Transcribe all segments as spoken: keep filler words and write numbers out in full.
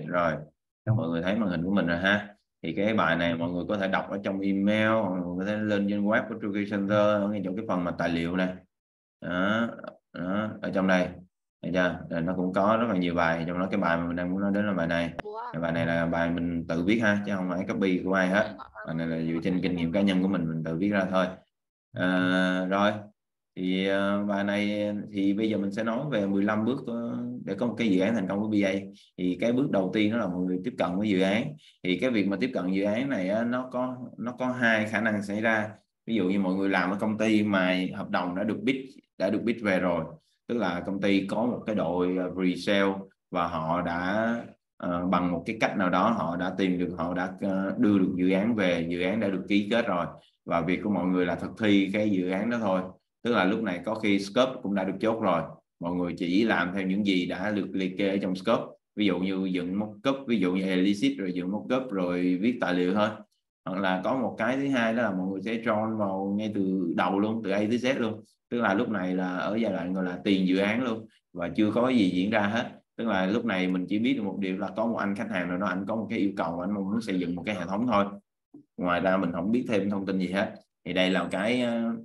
Ok, rồi mọi người thấy màn hình của mình rồi ha. Thì cái bài này mọi người có thể đọc ở trong email, mọi người có thể lên trên web của Truecaller Center ở ngay chỗ cái phần mà tài liệu này đó, đó ở trong đây. Thấy chưa? Rồi nó cũng có rất là nhiều bài, trong đó cái bài mà mình đang muốn nói đến là bài này. Cái bài này là bài mình tự viết ha, chứ không phải copy của ai hết. Bài này là dựa trên kinh nghiệm cá nhân của mình mình tự viết ra thôi. À, rồi thì uh, bài này thì bây giờ mình sẽ nói về mười lăm bước uh, để có một cái dự án thành công của bê a. Thì cái bước đầu tiên đó là mọi người tiếp cận với dự án. Thì cái việc mà tiếp cận dự án này uh, nó có nó có hai khả năng xảy ra. Ví dụ như mọi người làm ở công ty mà hợp đồng đã được bid đã được bid về rồi, tức là công ty có một cái đội pre-sale và họ đã uh, bằng một cái cách nào đó họ đã tìm được, họ đã uh, đưa được dự án về, dự án đã được ký kết rồi, và việc của mọi người là thực thi cái dự án đó thôi. Tức là lúc này có khi scope cũng đã được chốt rồi, mọi người chỉ làm theo những gì đã được liệt kê ở trong scope. Ví dụ như dựng mockup, ví dụ như Elysis rồi dựng mockup rồi viết tài liệu thôi. Hoặc là có một cái thứ hai đó là mọi người sẽ join vào ngay từ đầu luôn, từ A tới Z luôn. Tức là lúc này là ở giai đoạn gọi là tiền dự án luôn và chưa có gì diễn ra hết. Tức là lúc này mình chỉ biết được một điều là có một anh khách hàng nào đó, anh có một cái yêu cầu, anh muốn xây dựng một cái hệ thống thôi. Ngoài ra mình không biết thêm thông tin gì hết. Thì đây là cái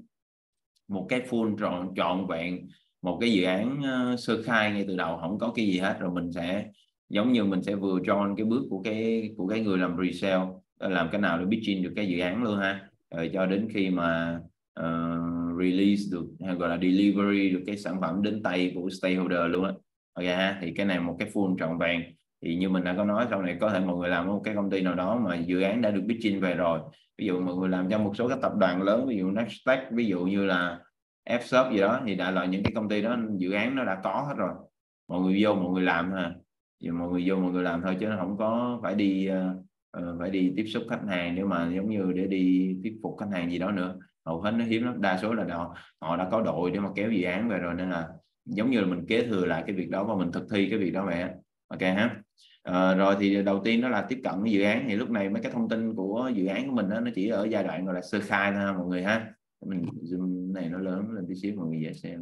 một cái full trọn trọn vẹn, một cái dự án uh, sơ khai ngay từ đầu, không có cái gì hết. Rồi mình sẽ giống như mình sẽ vừa join cái bước của cái của cái người làm resale, làm cái nào để pitching được cái dự án luôn ha, rồi cho đến khi mà uh, release được hay gọi là delivery được cái sản phẩm đến tay của stakeholder luôn á. Ok ha, thì cái này một cái full trọn vẹn. Thì như mình đã có nói, sau này có thể mọi người làm ở một cái công ty nào đó mà dự án đã được pitching về rồi, ví dụ mọi người làm cho một số các tập đoàn lớn, ví dụ Nasdaq, ví dụ như là F-shop gì đó, thì đã là những cái công ty đó dự án nó đã có hết rồi, mọi người vô mọi người làm ha, thì mọi người vô mọi người làm thôi, chứ nó không có phải đi uh, phải đi tiếp xúc khách hàng nếu mà giống như để đi thuyết phục khách hàng gì đó nữa. Hầu hết nó hiếm lắm, đa số là họ, họ đã có đội để mà kéo dự án về rồi, nên là giống như là mình kế thừa lại cái việc đó và mình thực thi cái việc đó vậy. Ok ha. À, rồi thì đầu tiên đó là tiếp cận với dự án. Thì lúc này mấy cái thông tin của dự án của mình đó, nó chỉ ở giai đoạn gọi là sơ khai thôi mọi người ha. Mình zoom này nó lớn lên tí xíu mọi người dễ xem.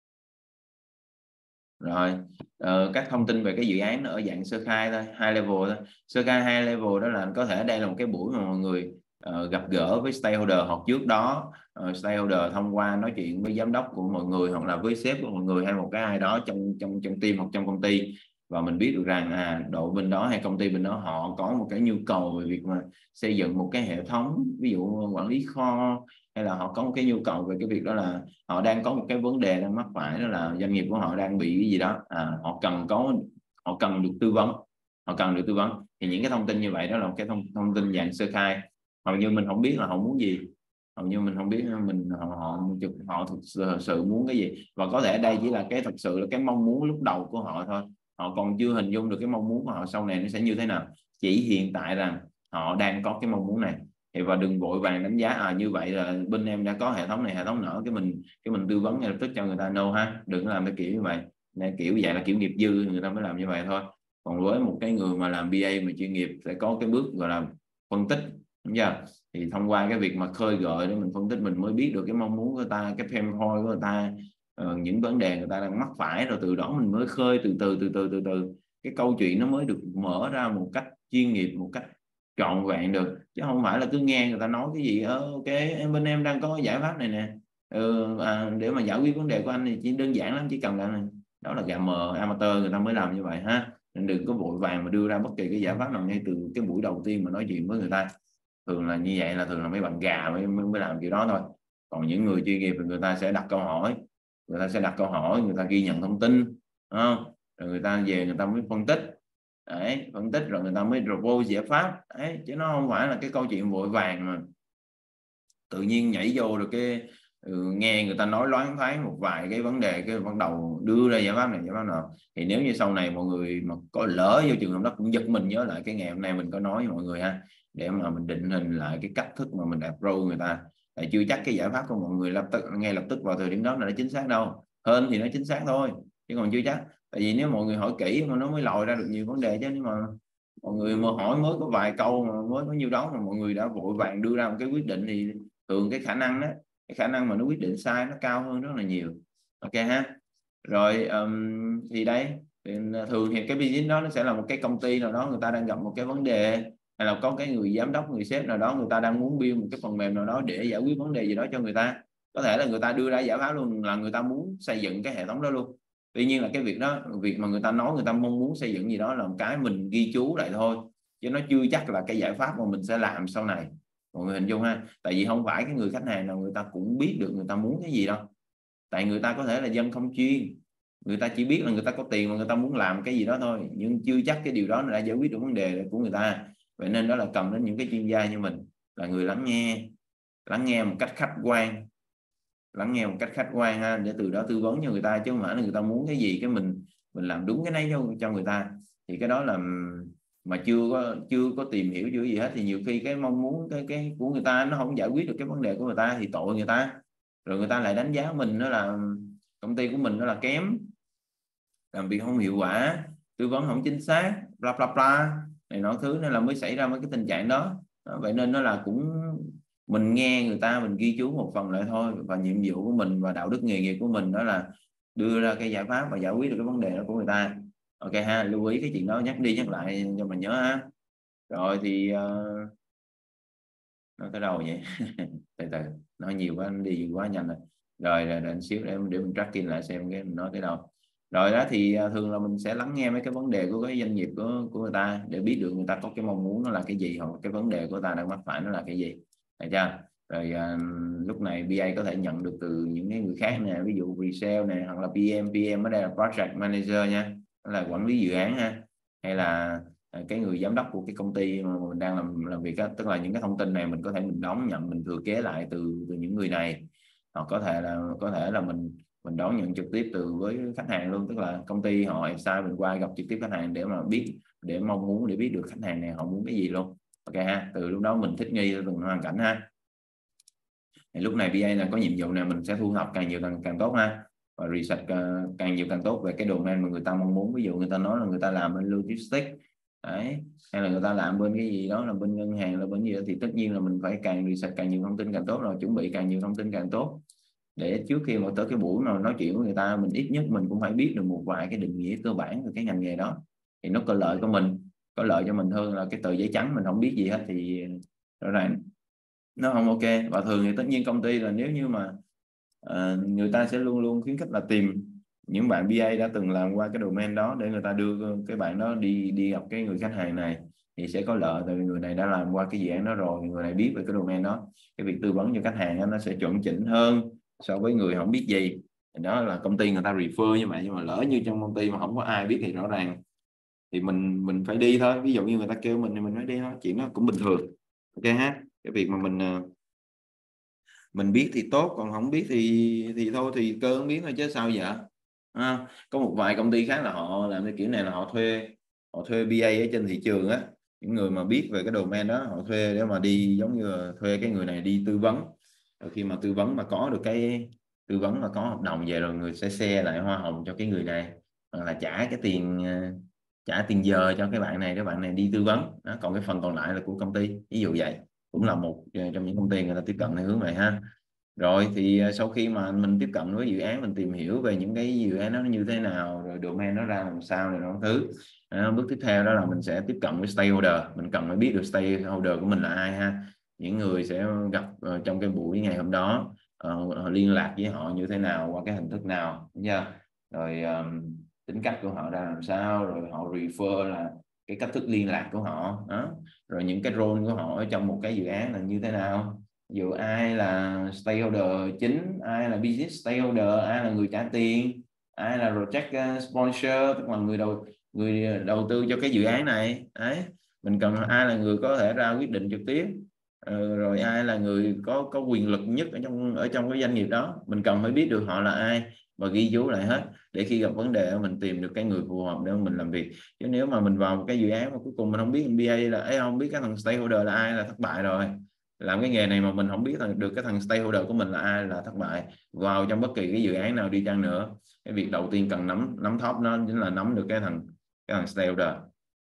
Rồi uh, các thông tin về cái dự án nó ở dạng sơ khai thôi, high level thôi. Sơ khai high level đó là có thể đây là một cái buổi mà mọi người uh, gặp gỡ với stakeholder, hoặc trước đó uh, stakeholder thông qua nói chuyện với giám đốc của mọi người, hoặc là với sếp của mọi người, hay một cái ai đó trong trong trong team hoặc trong công ty, và mình biết được rằng à đội bên đó hay công ty bên đó họ có một cái nhu cầu về việc mà xây dựng một cái hệ thống, ví dụ quản lý kho, hay là họ có một cái nhu cầu về cái việc đó là họ đang có một cái vấn đề đang mắc phải, đó là doanh nghiệp của họ đang bị cái gì đó, à, họ cần có họ cần được tư vấn, họ cần được tư vấn. Thì những cái thông tin như vậy đó là một cái thông, thông tin dạng sơ khai, hầu như mình không biết là họ muốn gì, hầu như mình không biết mình họ họ họ thực sự, thực sự muốn cái gì, và có thể đây chỉ là cái thực sự là cái mong muốn lúc đầu của họ thôi, họ còn chưa hình dung được cái mong muốn của họ sau này nó sẽ như thế nào, chỉ hiện tại rằng họ đang có cái mong muốn này. Thì và đừng vội vàng đánh giá à như vậy là bên em đã có hệ thống này hệ thống nọ, cái mình cái mình tư vấn ngay lập tức cho người ta, no ha, đừng làm cái kiểu như vậy. Nên kiểu vậy là kiểu nghiệp dư, người ta mới làm như vậy thôi. Còn với một cái người mà làm bê a mà chuyên nghiệp sẽ có cái bước gọi là phân tích, đúng chưa? Thì thông qua cái việc mà khơi gợi để mình phân tích, mình mới biết được cái mong muốn của người ta, cái pain point của người ta, uh, những vấn đề người ta đang mắc phải, rồi từ đó mình mới khơi từ từ từ từ từ từ cái câu chuyện nó mới được mở ra một cách chuyên nghiệp, một cách trọn vẹn được, chứ không phải là cứ nghe người ta nói cái gì ờ, ok em bên em đang có giải pháp này nè, ừ, à, để mà giải quyết vấn đề của anh thì chỉ đơn giản lắm, chỉ cần là này. Đó là gà mờ amateur người ta mới làm như vậy ha, nên đừng có vội vàng mà đưa ra bất kỳ cái giải pháp nào ngay từ cái buổi đầu tiên mà nói chuyện với người ta. Thường là như vậy, là thường là mấy bạn gà mới, mới làm kiểu đó thôi. Còn những người chuyên nghiệp thì người ta sẽ đặt câu hỏi, người ta sẽ đặt câu hỏi, người ta ghi nhận thông tin, không? Rồi người ta về người ta mới phân tích. Đấy, phân tích rồi người ta mới propose giải pháp. Đấy, chứ nó không phải là cái câu chuyện vội vàng mà tự nhiên nhảy vô được cái ừ, nghe người ta nói loáng thoáng một vài cái vấn đề, cái bắt đầu đưa ra giải pháp này giải pháp nào. Thì nếu như sau này mọi người mà có lỡ vô trường hợp đó, cũng giật mình nhớ lại cái ngày hôm nay mình có nói với mọi người ha, để mà mình định hình lại cái cách thức mà mình approach người ta. Tại chưa chắc cái giải pháp của mọi người lập tức ngay lập tức vào thời điểm đó là nó chính xác đâu, hơn thì nó chính xác thôi, chứ còn chưa chắc. Tại vì nếu mọi người hỏi kỹ mà nó mới lòi ra được nhiều vấn đề, chứ nếu mà mọi người mà hỏi mới có vài câu mà mới có nhiêu đó mà mọi người đã vội vàng đưa ra một cái quyết định, thì thường cái khả năng đó, cái khả năng mà nó quyết định sai nó cao hơn rất là nhiều. Ok ha. Rồi um, thì đây Thì thường thì cái business đó nó sẽ là một cái công ty nào đó người ta đang gặp một cái vấn đề, hay là có cái người giám đốc, người sếp nào đó người ta đang muốn build một cái phần mềm nào đó để giải quyết vấn đề gì đó cho người ta. Có thể là người ta đưa ra giải pháp luôn, là người ta muốn xây dựng cái hệ thống đó luôn. Tuy nhiên là cái việc đó, việc mà người ta nói người ta mong muốn xây dựng gì đó là một cái mình ghi chú lại thôi, chứ nó chưa chắc là cái giải pháp mà mình sẽ làm sau này. Mọi người hình dung ha, tại vì không phải cái người khách hàng nào người ta cũng biết được người ta muốn cái gì đâu. Tại người ta có thể là dân không chuyên, người ta chỉ biết là người ta có tiền mà người ta muốn làm cái gì đó thôi, nhưng chưa chắc cái điều đó đã giải quyết được vấn đề của người ta. Vậy nên đó là cần đến những cái chuyên gia như mình, là người lắng nghe, lắng nghe một cách khách quan, lắng nghe một cách khách quan ha, để từ đó tư vấn cho người ta, chứ không phải là người ta muốn cái gì cái mình mình làm đúng cái này cho, cho người ta. Thì cái đó là mà chưa có chưa có tìm hiểu chưa gì hết, thì nhiều khi cái mong muốn cái cái của người ta nó không giải quyết được cái vấn đề của người ta thì tội người ta, rồi người ta lại đánh giá mình đó là công ty của mình nó là kém, làm việc không hiệu quả, tư vấn không chính xác, bla bla bla này nọ thứ, nên là mới xảy ra mấy cái tình trạng đó. Đó, vậy nên nó là cũng mình nghe người ta, mình ghi chú một phần lại thôi, và nhiệm vụ của mình và đạo đức nghề nghiệp của mình đó là đưa ra cái giải pháp và giải quyết được cái vấn đề đó của người ta. Ok ha, lưu ý cái chuyện đó, nhắc đi nhắc lại cho mình nhớ ha. Rồi thì uh, nói tới đâu vậy? Từ từ, nói nhiều quá, đi quá nhanh rồi. Rồi, rồi, rồi xíu để để mình tracking lại xem cái mình nói tới đâu. Rồi đó thì thường là mình sẽ lắng nghe mấy cái vấn đề của cái doanh nghiệp của của người ta, để biết được người ta có cái mong muốn nó là cái gì, hoặc cái vấn đề của người ta đang mắc phải nó là cái gì. Được chưa? Rồi uh, lúc này bê a có thể nhận được từ những cái người khác nè, ví dụ pre-sale nè, hoặc là pê em. pê em ở đây là project manager nha, đó là quản lý dự án ha, hay là cái người giám đốc của cái công ty mà mình đang làm làm việc đó. Tức là những cái thông tin này mình có thể mình đón nhận, mình thừa kế lại từ từ những người này, hoặc có thể là có thể là mình mình đón nhận trực tiếp từ với khách hàng luôn, tức là công ty họ sai mình qua gặp trực tiếp khách hàng để mà biết, để mong muốn, để biết được khách hàng này họ muốn cái gì luôn. Ok ha, từ lúc đó mình thích nghi từng hoàn cảnh ha. Thì lúc này bê a là có nhiệm vụ này, mình sẽ thu thập càng nhiều càng, càng tốt ha, và research uh, càng nhiều càng tốt về cái domain mà người ta mong muốn. Ví dụ người ta nói là người ta làm bên logistics đấy, hay là người ta làm bên cái gì đó là bên ngân hàng, là bên gì đó, thì tất nhiên là mình phải càng research càng nhiều thông tin càng tốt, rồi chuẩn bị càng nhiều thông tin càng tốt, để trước khi mà tới cái buổi mà nói chuyện với người ta, mình ít nhất mình cũng phải biết được một vài cái định nghĩa cơ bản về cái ngành nghề đó, thì nó có lợi cho mình, có lợi cho mình hơn là cái tờ giấy trắng mình không biết gì hết, thì rõ ràng nó không ok. Và thường thì tất nhiên công ty là nếu như mà uh, người ta sẽ luôn luôn khuyến khích là tìm những bạn bê a đã từng làm qua cái domain đó, để người ta đưa cái bạn đó đi đi gặp cái người khách hàng này, thì sẽ có lợi, tại vì người này đã làm qua cái dự án đó rồi, người này biết về cái domain đó, cái việc tư vấn cho khách hàng đó, nó sẽ chuẩn chỉnh hơn so với người không biết gì. Đó là công ty người ta refer như vậy. Nhưng mà lỡ như trong công ty mà không có ai biết thì rõ ràng thì mình mình phải đi thôi, ví dụ như người ta kêu mình thì mình phải đi thôi, chuyện đó cũng bình thường. Ok ha, cái việc mà mình mình biết thì tốt, còn không biết thì thì thôi, thì cơ không biết thôi chứ sao vậy. À, có một vài công ty khác là họ làm cái kiểu này, là họ thuê họ thuê bê a ở trên thị trường á, những người mà biết về cái domain đó, họ thuê để mà đi, giống như là thuê cái người này đi tư vấn. Rồi khi mà tư vấn mà có được cái tư vấn mà có hợp đồng về rồi, người sẽ share lại hoa hồng cho cái người này, hoặc là trả cái tiền trả tiền giờ cho cái bạn này, cái bạn này đi tư vấn đó. Còn cái phần còn lại là của công ty, ví dụ vậy. Cũng là một trong những công ty người ta tiếp cận theo hướng này ha. Rồi thì sau khi mà mình tiếp cận với dự án, mình tìm hiểu về những cái dự án nó như thế nào, rồi domain nó ra làm sao này nó thứ à, bước tiếp theo đó là mình sẽ tiếp cận với stakeholder. Mình cần phải biết được stakeholder của mình là ai ha, những người sẽ gặp uh, trong cái buổi ngày hôm đó, uh, liên lạc với họ như thế nào, qua cái hình thức nào nha. Rồi um, tính cách của họ ra làm sao, rồi họ refer là cái cách thức liên lạc của họ đó. Rồi những cái role của họ ở trong một cái dự án là như thế nào, ví dụ ai là stakeholder chính, ai là business stakeholder, ai là người trả tiền, ai là project sponsor, tức là người đầu người đầu tư cho cái dự án này đấy. Mình cần ai là người có thể ra quyết định trực tiếp, ờ, rồi ai là người có có quyền lực nhất ở trong ở trong cái doanh nghiệp đó. Mình cần phải biết được họ là ai và ghi chú lại hết, để khi gặp vấn đề mình tìm được cái người phù hợp để mình làm việc. Chứ nếu mà mình vào một cái dự án mà cuối cùng mình không biết bê a là ấy, không biết cái thằng stakeholder là ai, là thất bại rồi. Làm cái nghề này mà mình không biết được cái thằng stakeholder của mình là ai là thất bại. Vào trong bất kỳ cái dự án nào đi chăng nữa, cái việc đầu tiên cần nắm nắm top nó chính là nắm được cái thằng cái thằng stakeholder,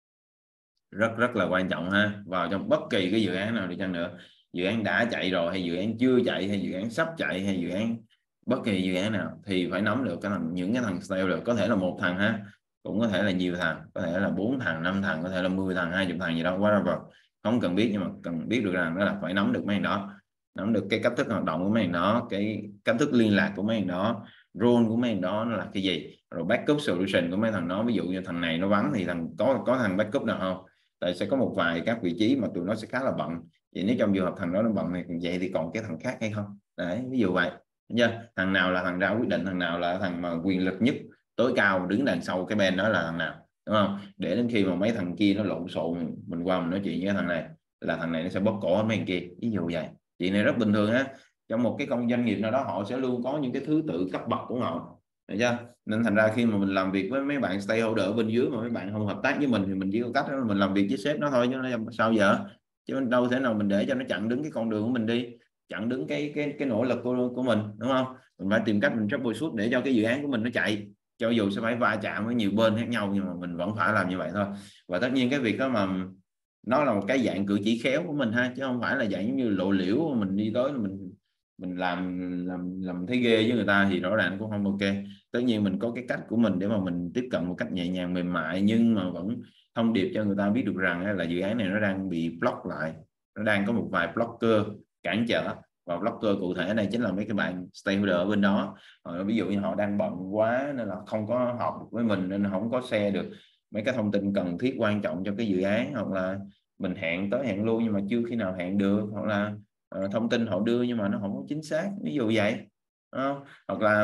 rất rất là quan trọng ha. Vào trong bất kỳ cái dự án nào đi chăng nữa, dự án đã chạy rồi hay dự án chưa chạy, hay dự án sắp chạy, hay dự án bất kỳ dự án nào, thì phải nắm được cái thằng những cái thằng stakeholder. Có thể là một thằng ha, cũng có thể là nhiều thằng, có thể là bốn thằng, năm thằng, có thể là mười thằng, hai mươi thằng gì đó, whatever, không cần biết, nhưng mà cần biết được rằng đó là phải nắm được mấy thằng đó, nắm được cái cách thức hoạt động của mấy thằng đó, cái cách thức liên lạc của mấy thằng đó, role của mấy thằng đó nó là cái gì, rồi backup solution của mấy thằng đó. Ví dụ như thằng này nó vắng thì thằng có có thằng backup nào không, tại sẽ có một vài các vị trí mà tụi nó sẽ khá là bận, vậy nếu trong trường hợp thằng đó nó bận thì vậy thì còn cái thằng khác hay không, đấy ví dụ vậy. Nha, thằng nào là thằng ra quyết định, thằng nào là thằng mà quyền lực nhất, tối cao, đứng đằng sau cái bên đó là thằng nào, đúng không, để đến khi mà mấy thằng kia nó lộn xộn, mình qua mình nói chuyện với thằng này là thằng này nó sẽ bóp cổ mấy thằng kia, ví dụ vậy. Chuyện này rất bình thường á, trong một cái công doanh nghiệp nào đó họ sẽ luôn có những cái thứ tự cấp bậc của họ, được chưa? Nên thành ra khi mà mình làm việc với mấy bạn stakeholder ở bên dưới mà mấy bạn không hợp tác với mình thì mình chỉ có cách đó là mình làm việc với sếp nó thôi, chứ nó sao giờ, chứ đâu thể nào mình để cho nó chặn đứng cái con đường của mình đi, chặn đứng cái cái cái nỗ lực của của mình, đúng không? Mình phải tìm cách mình troubleshoot để cho cái dự án của mình nó chạy, cho dù sẽ phải va chạm với nhiều bên khác nhau nhưng mà mình vẫn phải làm như vậy thôi. Và tất nhiên cái việc đó mà nó là một cái dạng cử chỉ khéo của mình ha, chứ không phải là dạng giống như lộ liễu mình đi tới mình mình làm làm làm thấy ghê với người ta thì rõ ràng cũng không ok. Tất nhiên mình có cái cách của mình để mà mình tiếp cận một cách nhẹ nhàng mềm mại, nhưng mà vẫn thông điệp cho người ta biết được rằng là dự án này nó đang bị block lại, nó đang có một vài blocker cản trở. Và blocker cụ thể này chính là mấy cái bạn stakeholder ở bên đó, họ, ví dụ như họ đang bận quá nên là không có họp với mình nên không có share được mấy cái thông tin cần thiết quan trọng cho cái dự án, hoặc là mình hẹn tới hẹn luôn nhưng mà chưa khi nào hẹn được, hoặc là uh, thông tin họ đưa nhưng mà nó không có chính xác, ví dụ vậy. Không? Hoặc là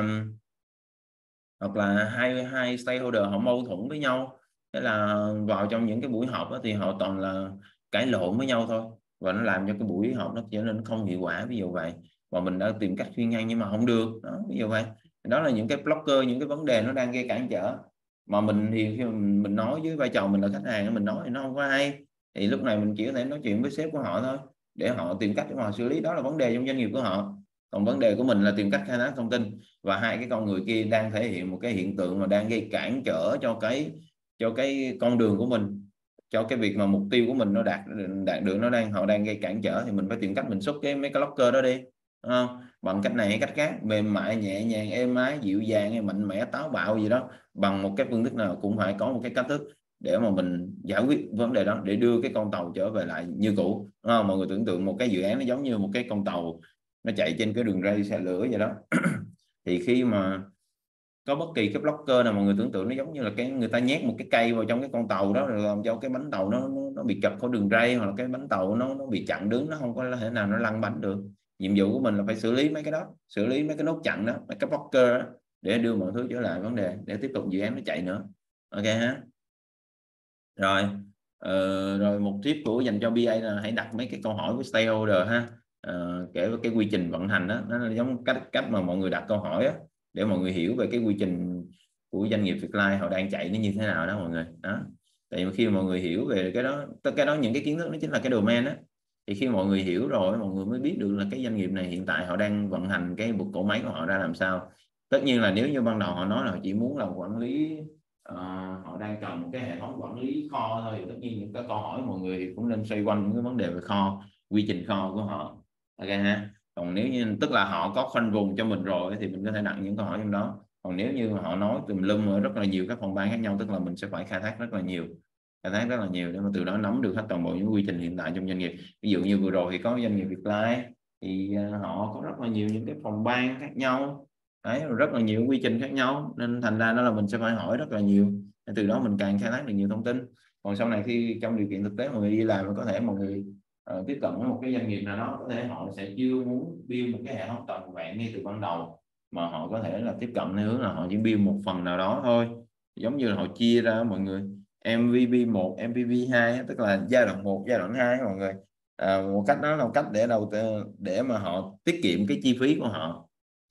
hoặc là hai hai stakeholder họ mâu thuẫn với nhau, thế là vào trong những cái buổi họp đó thì họ toàn là cãi lộn với nhau thôi, và nó làm cho cái buổi họp nó trở nên không hiệu quả, ví dụ vậy. Và mình đã tìm cách khuyên ngăn nhưng mà không được đó, ví dụ vậy. Đó là những cái blocker, những cái vấn đề nó đang gây cản trở, mà mình thì khi mình, mình nói với vai trò mình là khách hàng, mình nói thì nó không có hay, thì lúc này mình chỉ có thể nói chuyện với sếp của họ thôi để họ tìm cách để mà xử lý, đó là vấn đề trong doanh nghiệp của họ. Còn vấn đề của mình là tìm cách khai thác thông tin, và hai cái con người kia đang thể hiện một cái hiện tượng mà đang gây cản trở cho cái cho cái con đường của mình, cho cái việc mà mục tiêu của mình nó đạt đạt được, nó đang họ đang gây cản trở, thì mình phải tìm cách mình xúc cái mấy cái blocker đó đi, đúng không? Bằng cách này hay cách khác, mềm mại, nhẹ nhàng, êm ái, dịu dàng hay mạnh mẽ, táo bạo gì đó, bằng một cái phương thức nào cũng phải có một cái cách thức để mà mình giải quyết vấn đề đó, để đưa cái con tàu trở về lại như cũ, đúng không? Mọi người tưởng tượng một cái dự án nó giống như một cái con tàu nó chạy trên cái đường ray xe lửa vậy đó. Thì khi mà có bất kỳ cái blocker nào, mọi người tưởng tượng nó giống như là cái người ta nhét một cái cây vào trong cái con tàu đó, rồi làm cho cái bánh tàu nó nó, nó bị chật khỏi đường ray, hoặc là cái bánh tàu nó nó bị chặn đứng, nó không có thể nào nó lăn bánh được. Nhiệm vụ của mình là phải xử lý mấy cái đó, xử lý mấy cái nốt chặn đó, mấy cái blocker đó, để đưa mọi thứ trở lại vấn đề, để tiếp tục dự án nó chạy nữa. Ok ha. Rồi ờ, rồi một tip của dành cho bê a là hãy đặt mấy cái câu hỏi với stakeholder ha. Ờ, kể về cái quy trình vận hành đó, nó giống cách cách mà mọi người đặt câu hỏi á, để mọi người hiểu về cái quy trình của doanh nghiệp Việt-Life họ đang chạy nó như thế nào đó mọi người đó. Tại vì khi mà mọi người hiểu về cái đó, tất cái đó những cái kiến thức nó chính là cái domain á, thì khi mọi người hiểu rồi mọi người mới biết được là cái doanh nghiệp này hiện tại họ đang vận hành cái bộ máy của họ ra làm sao. Tất nhiên là nếu như ban đầu họ nói là họ chỉ muốn là quản lý, uh, họ đang cần một cái hệ thống quản lý kho thôi, thì tất nhiên những cái câu hỏi mọi người thì cũng nên xoay quanh những cái vấn đề về kho, quy trình kho của họ. Ok ha. Còn nếu như tức là họ có khoanh vùng cho mình rồi thì mình có thể đặt những câu hỏi trong đó. Còn nếu như họ nói tùm lum ở rất là nhiều các phòng ban khác nhau, tức là mình sẽ phải khai thác rất là nhiều, khai thác rất là nhiều để mà từ đó nắm được hết toàn bộ những quy trình hiện tại trong doanh nghiệp. Ví dụ như vừa rồi thì có doanh nghiệp Việt-Life thì uh, họ có rất là nhiều những cái phòng ban khác nhau. Đấy, rất là nhiều quy trình khác nhau, nên thành ra đó là mình sẽ phải hỏi rất là nhiều, từ đó mình càng khai thác được nhiều thông tin. Còn sau này khi trong điều kiện thực tế mọi người đi làm, có thể mọi người uh, tiếp cận với một cái doanh nghiệp nào đó, có thể họ sẽ chưa muốn build một cái hệ thống toàn vẹn ngay từ ban đầu, mà họ có thể là tiếp cận theo hướng là họ chỉ build một phần nào đó thôi, giống như là họ chia ra mọi người em vê pê một, em vê pê hai, tức là giai đoạn một, giai đoạn hai mọi người. À, một cách đó là một cách để đầu tư, để mà họ tiết kiệm cái chi phí của họ,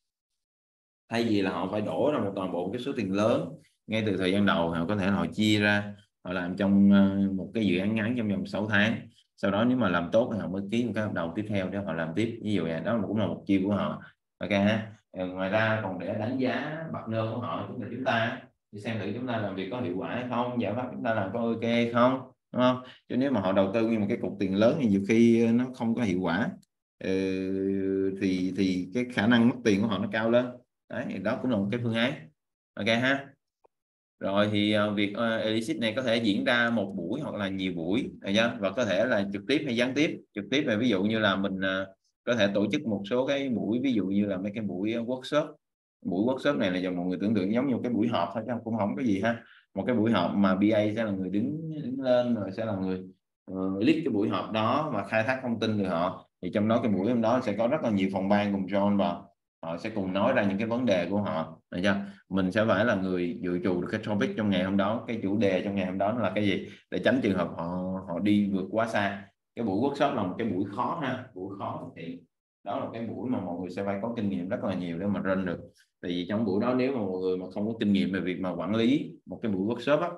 thay vì là họ phải đổ ra một toàn bộ cái số tiền lớn ngay từ thời gian đầu, họ có thể họ chia ra, họ làm trong một cái dự án ngắn trong vòng sáu tháng, sau đó nếu mà làm tốt thì họ mới ký một cái hợp đồng tiếp theo để họ làm tiếp, ví dụ vậy. Đó cũng là một chiêu của họ. Ok ha. Ngoài ra còn để đánh giá partner của họ, tức là chúng ta thì xem thử chúng ta làm việc có hiệu quả hay không, giải pháp chúng ta làm có ok hay không, đúng không? Chứ nếu mà họ đầu tư nguyên một cái cục tiền lớn thì nhiều khi nó không có hiệu quả, ừ, thì thì cái khả năng mất tiền của họ nó cao lên. Đấy, đó cũng là một cái phương án. Ok ha. Rồi thì uh, việc uh, Elicit này có thể diễn ra một buổi hoặc là nhiều buổi, được chưa? Và có thể là trực tiếp hay gián tiếp. Trực tiếp là ví dụ như là mình uh, có thể tổ chức một số cái buổi, ví dụ như là mấy cái buổi workshop. Buổi workshop này là cho mọi người tưởng tượng giống như cái buổi họp thôi chứ cũng không có gì ha. Một cái buổi họp mà bê a sẽ là người đứng đứng lên, rồi sẽ là người uh, lead cái buổi họp đó và khai thác thông tin từ họ. Thì trong đó cái buổi hôm đó sẽ có rất là nhiều phòng ban cùng join vào, họ sẽ cùng nói ra những cái vấn đề của họ, được chưa? Mình sẽ phải là người dự trù được cái topic trong ngày hôm đó, cái chủ đề trong ngày hôm đó là cái gì, để tránh trường hợp họ họ đi vượt quá xa. Cái buổi workshop là một cái buổi khó ha, buổi khó thì đó là cái buổi mà mọi người sẽ phải có kinh nghiệm rất là nhiều để mà run được. Tại vì trong buổi đó nếu mà mọi người mà không có kinh nghiệm về việc mà quản lý một cái buổi workshop á,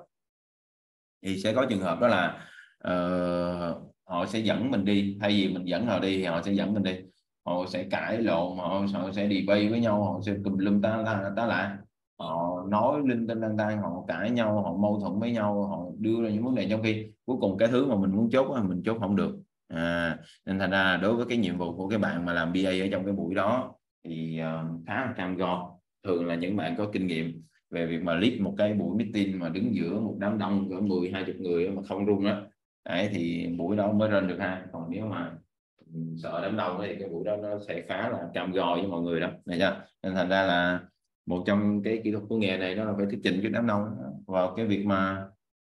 thì sẽ có trường hợp đó là uh, họ sẽ dẫn mình đi, thay vì mình dẫn họ đi thì họ sẽ dẫn mình đi, họ sẽ cãi lộn, họ, họ sẽ debate với nhau, họ sẽ tùm lum tá la tá lại, họ nói linh tinh lăng tăng, họ cãi nhau, họ mâu thuẫn với nhau, họ đưa ra những vấn đề trong khi cuối cùng cái thứ mà mình muốn chốt mình chốt không được. À, nên thành ra đối với cái nhiệm vụ của cái bạn mà làm bê a ở trong cái buổi đó thì uh, khá là cam go. Thường là những bạn có kinh nghiệm về việc mà lead một cái buổi meeting mà đứng giữa một đám đông cỡ mười hai chục người mà không run á, đấy thì buổi đó mới run được ha. Còn nếu mà sợ đám đông thì cái buổi đó nó sẽ khá là cam go với mọi người đó, này chưa? Nên thành ra là một trong cái kỹ thuật của nghề này đó là phải thuyết trình trước đám đông vào cái việc mà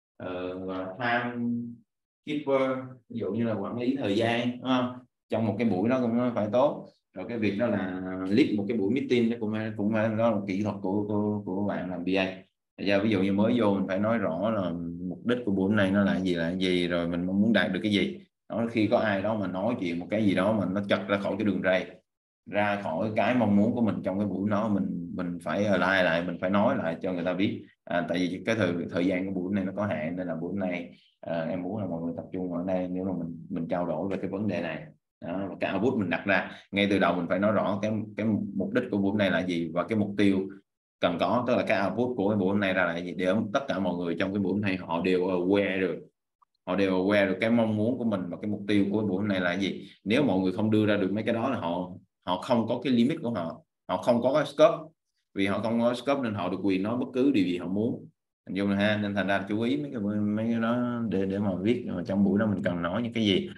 uh, time keeper, ví dụ như là quản lý thời gian, đúng không? Trong một cái buổi đó cũng phải tốt. Rồi cái việc đó là lead một cái buổi meeting, nó cũng cũng đó là một kỹ thuật của của, của bạn làm bê a. Giờ ví dụ như mới vô mình phải nói rõ là mục đích của buổi này nó là gì, là gì, rồi mình muốn đạt được cái gì đó. Khi có ai đó mà nói chuyện một cái gì đó mà nó chật ra khỏi cái đường ray, ra khỏi cái mong muốn của mình trong cái buổi đó, mình mình phải align lại, mình phải nói lại cho người ta biết. À, tại vì cái thời thời gian của buổi này nó có hạn, nên là buổi này à, em muốn là mọi người tập trung ở đây nếu mà mình mình trao đổi về cái vấn đề này đó. Cái output mình đặt ra ngay từ đầu, mình phải nói rõ cái cái mục đích của buổi này là gì và cái mục tiêu cần có, tức là cái output của cái buổi này ra là gì, để tất cả mọi người trong cái buổi này họ đều aware được, họ đều aware được cái mong muốn của mình và cái mục tiêu của buổi này là gì. Nếu mọi người không đưa ra được mấy cái đó là họ họ không có cái limit của họ, họ không có cái scope. Vì họ không có scope nên họ được quyền nói bất cứ điều gì họ muốn, hình dung là ha. Nên thành ra chú ý mấy cái mấy cái đó để để mà viết mà trong buổi đó mình cần nói những cái gì.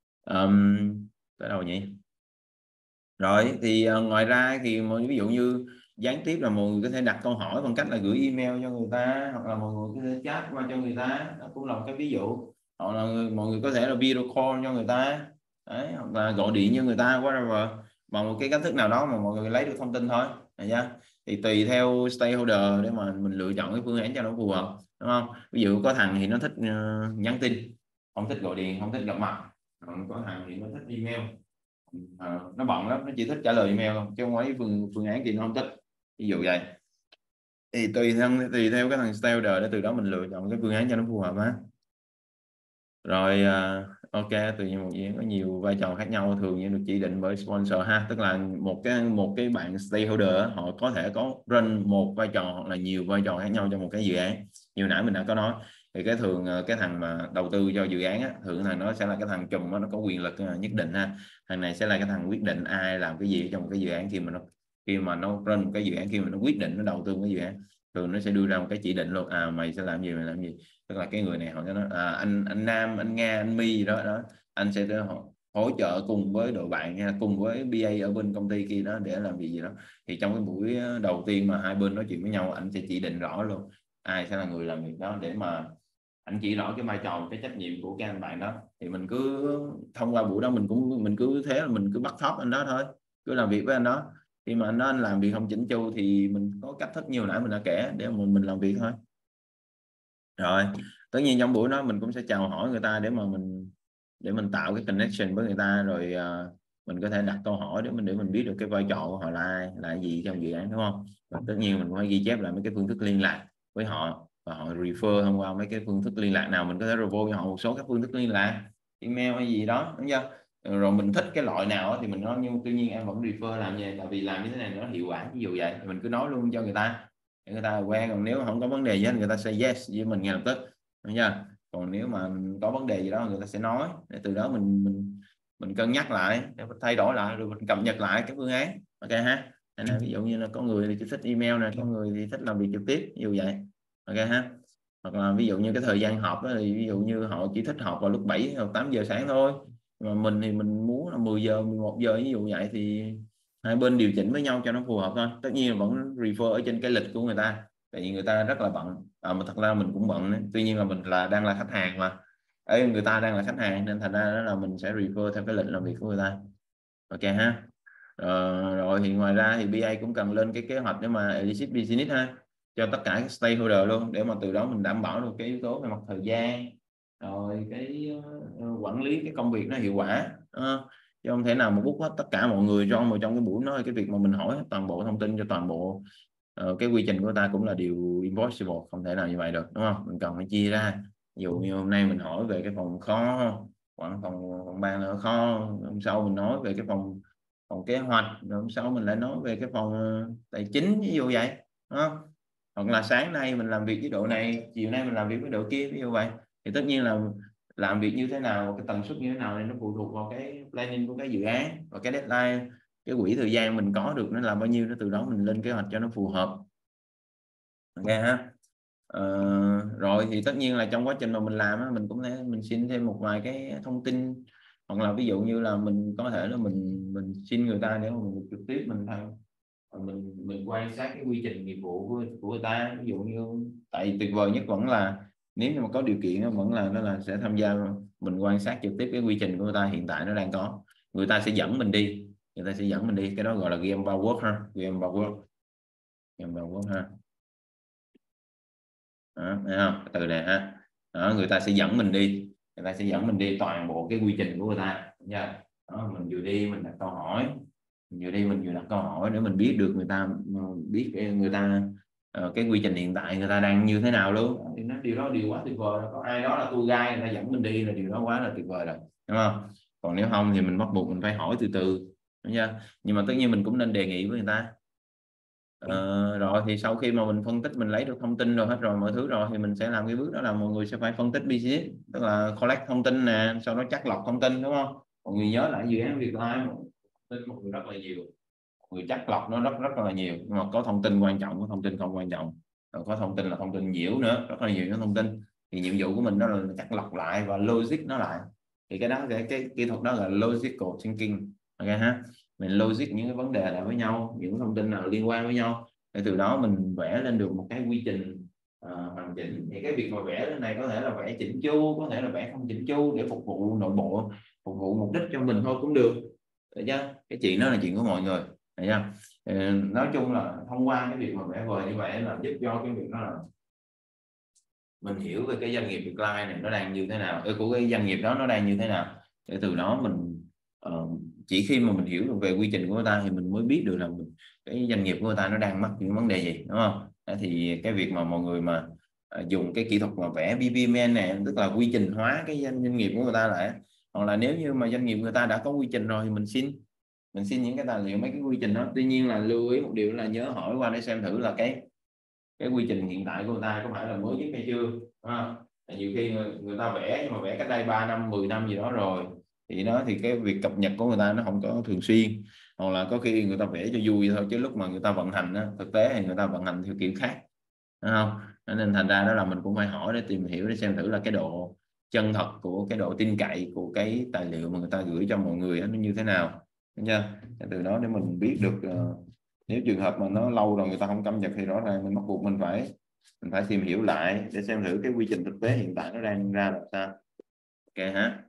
um, tới đâu nhỉ? Rồi thì uh, ngoài ra thì ví dụ như gián tiếp là mọi người có thể đặt câu hỏi bằng cách là gửi email cho người ta, hoặc là mọi người có thể chat qua cho người ta, đó cũng là một cái ví dụ. Hoặc là người, mọi người có thể là video call cho người ta, đấy, hoặc là gọi điện cho người ta, whatever, bằng một cái cách thức nào đó mà mọi người lấy được thông tin thôi, này nhá. Thì tùy theo stakeholder để mà mình lựa chọn cái phương án cho nó phù hợp, đúng không? Ví dụ có thằng thì nó thích uh, nhắn tin, không thích gọi điện, không thích gặp mặt. Còn có thằng thì nó thích email, à, nó bận lắm, nó chỉ thích trả lời email không, chứ không mấy phương phương án gì nó không thích, ví dụ vậy. Thì tùy theo tùy theo cái thằng stakeholder để từ đó mình lựa chọn cái phương án cho nó phù hợp á. Rồi uh, ok, tự nhiên một dự án có nhiều vai trò khác nhau, thường như được chỉ định bởi sponsor ha, tức là một cái một cái bạn stakeholder họ có thể có run một vai trò hoặc là nhiều vai trò khác nhau trong một cái dự án. Như nãy mình đã có nói thì cái thường cái thằng mà đầu tư cho dự án á, thường là nó sẽ là cái thằng trùm, nó có quyền lực nhất định ha. Thằng này sẽ là cái thằng quyết định ai làm cái gì trong một cái dự án, khi mà nó khi mà nó run một cái dự án, khi mà nó quyết định nó đầu tư một cái dự án, thường nó sẽ đưa ra một cái chỉ định luôn, à mày sẽ làm gì, mày làm gì. Tức là cái người này họ sẽ nói à, anh anh Nam, anh Nga, anh My gì đó đó, anh sẽ hỗ, hỗ trợ cùng với đội bạn hay cùng với bê a ở bên công ty kia đó để làm gì gì đó. Thì trong cái buổi đầu tiên mà hai bên nói chuyện với nhau, anh sẽ chỉ định rõ luôn ai sẽ là người làm việc đó, để mà anh chỉ rõ cái vai trò, cái trách nhiệm của cái anh bạn đó. Thì mình cứ thông qua buổi đó mình cũng mình cứ thế là mình cứ bắt top anh đó thôi, cứ làm việc với anh đó. Khi mà anh đó anh làm việc không chỉnh chu thì mình có cách thức nhiều nãy mình đã kể để mình mình làm việc thôi. Rồi tất nhiên trong buổi đó mình cũng sẽ chào hỏi người ta để mà mình để mình tạo cái connection với người ta, rồi uh, mình có thể đặt câu hỏi để mình để mình biết được cái vai trò của họ là ai, là gì trong dự án, đúng không? Và tất nhiên mình phải ghi chép lại mấy cái phương thức liên lạc với họ, và họ refer thông qua mấy cái phương thức liên lạc nào, mình có thể refer cho họ một số các phương thức liên lạc, email hay gì đó, đúng chưa? Rồi mình thích cái loại nào thì mình nói, nhưng tuy nhiên em vẫn refer làm gì, tại vì làm như thế này nó hiệu quả, ví dụ vậy thì mình cứ nói luôn cho người ta để người ta quen. Còn nếu không có vấn đề gì hết người ta say yes với mình ngay lập tức, đúng chưa? Còn nếu mà có vấn đề gì đó người ta sẽ nói, để từ đó mình mình mình cân nhắc lại để mình thay đổi lại, rồi mình cập nhật lại cái phương án, ok ha. Nên là ví dụ như là có người thì thích email này, có người thì thích làm việc trực tiếp, ví dụ vậy. ok ha. Hoặc là ví dụ như cái thời gian họp đó, thì ví dụ như họ chỉ thích họp vào lúc bảy hoặc tám giờ sáng thôi, mà mình thì mình muốn là mười giờ mười một giờ ví dụ vậy, thì hai bên điều chỉnh với nhau cho nó phù hợp thôi. Tất nhiên là vẫn refer ở trên cái lịch của người ta, tại vì người ta rất là bận, à, mà thật ra mình cũng bận đấy. Tuy nhiên là mình là đang là khách hàng mà, ấy người ta đang là khách hàng, nên thành ra đó là mình sẽ refer theo cái lịch làm việc của người ta, ok ha. Ờ, rồi thì ngoài ra thì bê a cũng cần lên cái kế hoạch để mà elicit business ha, cho tất cả các stakeholder luôn, để mà từ đó mình đảm bảo được cái yếu tố về mặt thời gian, rồi cái uh, quản lý cái công việc nó hiệu quả, uh, chứ không thể nào mà bút hết tất cả mọi người trong một trong cái buổi nói. Cái việc mà mình hỏi toàn bộ thông tin cho toàn bộ uh, cái quy trình của ta cũng là điều impossible, không thể nào như vậy được, đúng không? Mình cần phải chia ra. Ví dụ như hôm nay mình hỏi về cái phòng kho, quản phòng phòng ban ở kho, hôm sau mình nói về cái phòng phòng kế hoạch, rồi hôm sau mình lại nói về cái phòng tài chính, ví dụ vậy đó. Hoặc là sáng nay mình làm việc với độ này, chiều nay mình làm việc với độ kia, ví dụ vậy. Thì tất nhiên là làm việc như thế nào, cái tần suất như thế nào này nó phụ thuộc vào cái planning của cái dự án và cái deadline, cái quỹ thời gian mình có được nó là bao nhiêu, nó từ đó mình lên kế hoạch cho nó phù hợp, ok ha. Ờ, rồi thì tất nhiên là trong quá trình mà mình làm mình cũng thể mình xin thêm một vài cái thông tin, hoặc là ví dụ như là mình có thể là mình mình xin người ta để mà mình trực tiếp mình tham mình mình quan sát cái quy trình nghiệp vụ của, của người ta. Ví dụ như tại tuyệt vời nhất vẫn là nếu như mà có điều kiện vẫn là nó là sẽ tham gia, mình quan sát trực tiếp cái quy trình của người ta hiện tại nó đang có, người ta sẽ dẫn mình đi người ta sẽ dẫn mình đi cái đó gọi là game about work ha, game about work, game about work ha. Đó, thấy không? Cái từ này ha. Đó, người ta sẽ dẫn mình đi người ta sẽ dẫn mình đi toàn bộ cái quy trình của người ta nha. Đó, mình vừa đi mình đặt câu hỏi mình vừa đi mình vừa đặt câu hỏi để mình biết được người ta biết người ta uh, cái quy trình hiện tại người ta đang như thế nào luôn. Thì nó điều đó điều quá tuyệt vời rồi. Có ai đó là tour guide người ta dẫn mình đi là điều đó quá là tuyệt vời rồi, đúng không? Còn nếu không thì mình bắt buộc mình phải hỏi từ từ, đúng chưa? Nhưng mà tất nhiên mình cũng nên đề nghị với người ta. Ờ, rồi thì sau khi mà mình phân tích, mình lấy được thông tin rồi hết rồi mọi thứ rồi, thì mình sẽ làm cái bước đó là mọi người sẽ phải phân tích business, tức là collect thông tin nè, sau đó chắc lọc thông tin, đúng không? Mọi người nhớ lại dự án việc làm tin mọi người rất là nhiều, mọi người chắc lọc nó rất rất là nhiều, nhưng mà có thông tin quan trọng, có thông tin không quan trọng, rồi có thông tin là thông tin nhiễu nữa, rất là nhiều những thông tin. Thì nhiệm vụ của mình đó là chắc lọc lại và logic nó lại. Thì cái đó cái, cái kỹ thuật đó là logical thinking, ok ha. Mình logic những cái vấn đề lại với nhau, những thông tin nào liên quan với nhau, để từ đó mình vẽ lên được một cái quy trình uh, hoàn chỉnh. Thì cái việc mà vẽ lên này có thể là vẽ chỉnh chu, có thể là vẽ không chỉnh chu, để phục vụ nội bộ, phục vụ mục đích cho mình thôi cũng được, được chưa? Cái chuyện đó là chuyện của mọi người, được chưa? Ừ, nói chung là thông qua cái việc mà vẽ vời như vậy là giúp cho cái việc đó là mình hiểu về cái doanh nghiệp Việt Lai này nó đang như thế nào, của cái doanh nghiệp đó nó đang như thế nào, để từ đó mình uh, chỉ khi mà mình hiểu được về quy trình của người ta thì mình mới biết được là mình, cái doanh nghiệp của người ta nó đang mắc những vấn đề gì, đúng không? Đó, thì cái việc mà mọi người mà uh, dùng cái kỹ thuật mà vẽ bê pê em này, tức là quy trình hóa cái doanh, doanh nghiệp của người ta lại, hoặc là nếu như mà doanh nghiệp người ta đã có quy trình rồi thì mình xin mình xin những cái tài liệu mấy cái quy trình đó. Tuy nhiên là lưu ý một điều là nhớ hỏi qua để xem thử là cái cái quy trình hiện tại của người ta có phải là mới nhất hay chưa, à, nhiều khi người, người ta vẽ nhưng mà vẽ cách đây ba năm mười năm gì đó rồi, thì đó thì cái việc cập nhật của người ta nó không có thường xuyên, hoặc là có khi người ta vẽ cho vui thôi, chứ lúc mà người ta vận hành đó, thực tế thì người ta vận hành theo kiểu khác, đúng không? Nên thành ra đó là mình cũng phải hỏi để tìm hiểu, để xem thử là cái độ chân thật của cái độ tin cậy của cái tài liệu mà người ta gửi cho mọi người nó như thế nào, đúng chưa? Từ đó để mình biết được uh, nếu trường hợp mà nó lâu rồi người ta không cập nhật thì rõ ràng mình bắt buộc mình phải mình phải tìm hiểu lại để xem thử cái quy trình thực tế hiện tại nó đang ra làm sao, ok ha.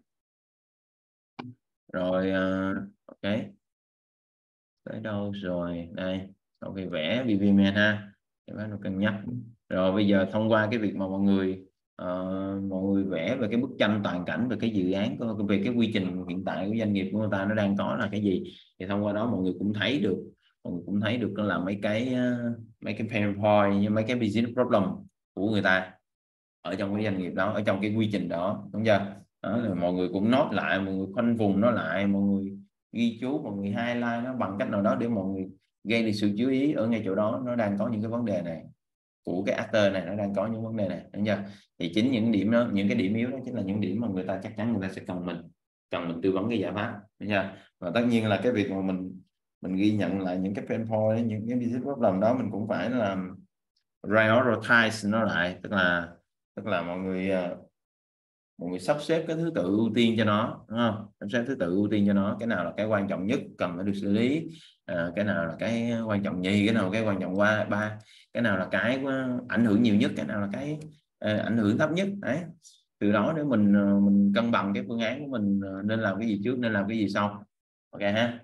Rồi uh, ok, tới đâu rồi đây, sau khi vẽ bê pê em ha, để bắt đầu cân nhắc. Rồi bây giờ thông qua cái việc mà mọi người uh, mọi người vẽ về cái bức tranh toàn cảnh về cái dự án, về cái quy trình hiện tại của doanh nghiệp của người ta nó đang có là cái gì, thì thông qua đó mọi người cũng thấy được mọi người cũng thấy được là mấy cái uh, mấy cái pain point như mấy cái business problem của người ta ở trong cái doanh nghiệp đó, ở trong cái quy trình đó, đúng chưa? Đó, rồi mọi người cũng note lại, mọi người khoanh vùng nó lại, mọi người ghi chú, mọi người highlight nó bằng cách nào đó để mọi người gây được sự chú ý ở ngay chỗ đó, nó đang có những cái vấn đề này của cái actor này, nó đang có những vấn đề này, đúng chưa? Thì chính những điểm đó, những cái điểm yếu đó chính là những điểm mà người ta chắc chắn người ta sẽ cần mình cần mình tư vấn cái giải pháp, đúng chưa? Và tất nhiên là cái việc mà mình mình ghi nhận lại những cái pain point, những cái business problem đó, mình cũng phải làm prioritize nó lại, tức là tức là mọi người mọi người sắp xếp cái thứ tự ưu tiên cho nó, đúng không? Sắp xếp thứ tự ưu tiên cho nó, cái nào là cái quan trọng nhất cần phải được xử lý, à, cái nào là cái quan trọng nhì, cái nào là cái quan trọng qua ba, cái nào là cái ảnh hưởng nhiều nhất, cái nào là cái uh, ảnh hưởng thấp nhất. Đấy, từ đó để mình mình cân bằng cái phương án của mình nên làm cái gì trước, nên làm cái gì sau. Ok ha.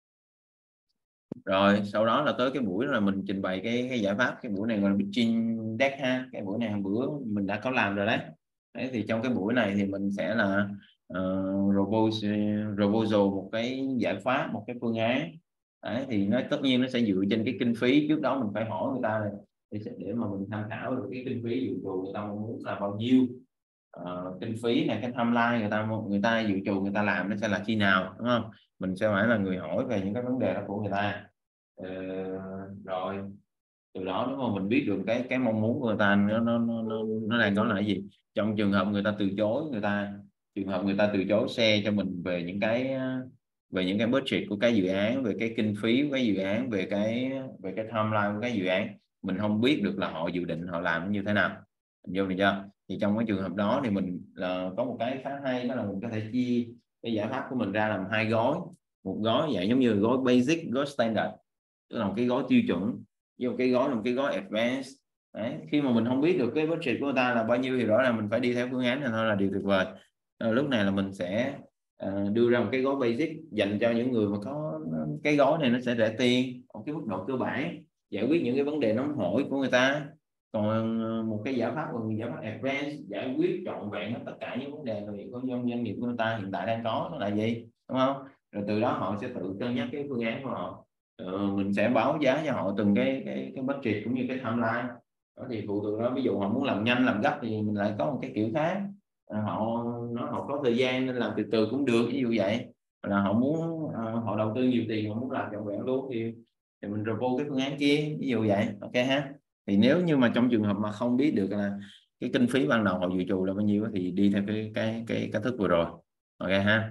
Rồi sau đó là tới cái buổi là mình trình bày cái, cái giải pháp. Cái buổi này gọi là pitching deck ha. Cái buổi này hôm bữa mình đã có làm rồi đấy. Đấy thì trong cái buổi này thì mình sẽ là uh, propose, proposal một cái giải pháp, một cái phương án. Đấy thì nó tất nhiên nó sẽ dựa trên cái kinh phí. Trước đó mình phải hỏi người ta này để, để mà mình tham khảo được cái kinh phí dự trù người ta mong muốn là bao nhiêu. Uh, kinh phí này, cái timeline người ta người ta dự trù người ta làm nó sẽ là khi nào, đúng không? Mình sẽ phải là người hỏi về những cái vấn đề đó của người ta. Ờ, rồi từ đó nếu mà mình biết được cái cái mong muốn của người ta nó nó nó nó, nó đang có là cái gì. Trong trường hợp người ta từ chối, người ta trường hợp người ta từ chối share cho mình về những cái về những cái budget của cái dự án, về cái kinh phí của cái dự án, về cái về cái timeline của cái dự án, mình không biết được là họ dự định họ làm như thế nào. Vô được chưa? Thì trong cái trường hợp đó thì mình là có một cái khá hay, đó là mình có thể chia cái giải pháp của mình ra làm hai gói. Một gói vậy giống như gói basic, gói standard, tức là một cái gói tiêu chuẩn, với một cái gói là một cái gói advanced. Đấy, khi mà mình không biết được cái budget của người ta là bao nhiêu thì rõ ràng mình phải đi theo phương án này thôi là điều tuyệt vời. À, lúc này là mình sẽ uh, đưa ra một cái gói basic dành cho những người mà có cái gói này nó sẽ rẻ tiền, một cái mức độ cơ bản giải quyết những cái vấn đề nóng hổi của người ta. Còn một cái giải pháp là giải pháp advanced giải quyết trọn vẹn tất cả những vấn đề của doanh nghiệp của người ta hiện tại đang có, nó là gì, đúng không? Rồi từ đó họ sẽ tự cân nhắc cái phương án của họ. Ờ, mình sẽ báo giá cho họ từng cái cái cái budget cũng như cái timeline. Đó thì phụ thuộc đó, ví dụ họ muốn làm nhanh làm gấp thì mình lại có một cái kiểu khác. À, họ nó họ có thời gian nên làm từ từ cũng được, ví dụ vậy. Là họ muốn à, họ đầu tư nhiều tiền, họ muốn làm trọn vẹn luôn thì thì mình rồi vô cái phương án kia, ví dụ vậy. Ok ha. Thì nếu như mà trong trường hợp mà không biết được là cái kinh phí ban đầu họ dự trù là bao nhiêu thì đi theo cái cái cái cách thức vừa rồi. Ok ha.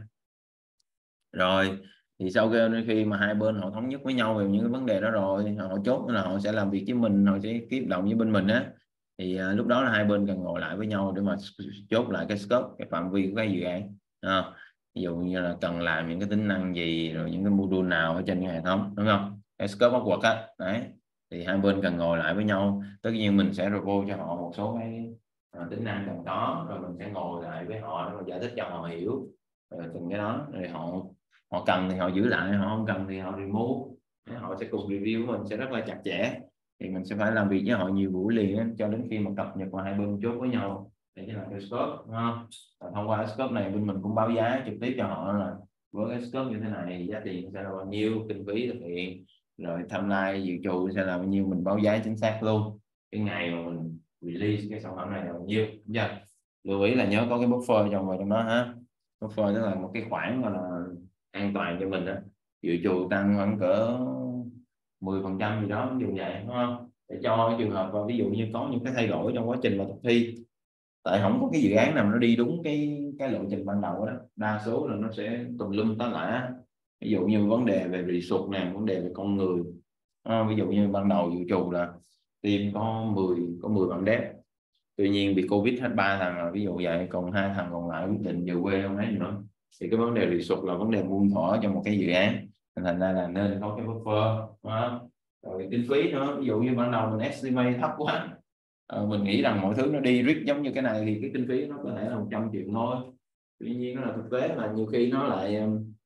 Rồi thì sau khi, khi mà hai bên họ thống nhất với nhau về những cái vấn đề đó rồi, họ chốt là họ sẽ làm việc với mình, họ sẽ ký hợp đồng với bên mình á, thì à, lúc đó là hai bên cần ngồi lại với nhau để mà chốt lại cái scope, cái phạm vi của cái dự án. À, ví dụ như là cần làm những cái tính năng gì, rồi những cái module nào ở trên cái hệ thống, đúng không? Cái scope of work á. Đấy thì hai bên cần ngồi lại với nhau. Tất nhiên mình sẽ report cho họ một số cái à, tính năng cần có, rồi mình sẽ ngồi lại với họ để mà giải thích cho họ hiểu rồi từng cái đó, rồi họ họ cần thì họ giữ lại, họ không cần thì họ remove. Họ sẽ cùng review, mình sẽ rất là chặt chẽ, thì mình sẽ phải làm việc với họ nhiều buổi liền cho đến khi mà cập nhật và hai bên chốt với nhau để làm cái scope, đúng không? Và thông qua cái scope này bên mình cũng báo giá trực tiếp cho họ là với cái scope như thế này giá tiền sẽ là bao nhiêu, kinh phí thực hiện, rồi timeline dự trù sẽ là bao nhiêu, mình báo giá chính xác luôn cái ngày mà mình release cái sản phẩm này là bao nhiêu. Đúng chưa? Lưu ý là nhớ có cái buffer trong vào trong đó ha. Buffer tức là một cái khoản gọi là an toàn cho mình đó, dự trù tăng khoảng cỡ mười phần trăm gì đó, ví dụ vậy, đúng không? Để cho cái trường hợp và ví dụ như có những cái thay đổi trong quá trình mà thực thi, tại không có cái dự án nào nó đi đúng cái cái lộ trình ban đầu đó, đa số là nó sẽ tùm lum tá lả. Ví dụ như vấn đề về resource nè, vấn đề về con người. À, ví dụ như ban đầu dự trù là team có mười có mười bạn dev, tuy nhiên bị covid hết ba thằng rồi, ví dụ vậy, còn hai thằng còn lại quyết định về quê không thấy gì nữa, thì cái vấn đề resource là vấn đề muôn thuở trong một cái dự án, thành ra là nên có cái buffer đó. Rồi kinh phí nữa, ví dụ như ban đầu mình estimate thấp quá, ờ, mình nghĩ rằng mọi thứ nó đi risk giống như cái này thì cái kinh phí nó có thể là một trăm triệu thôi, tuy nhiên nó là thực tế là nhiều khi nó lại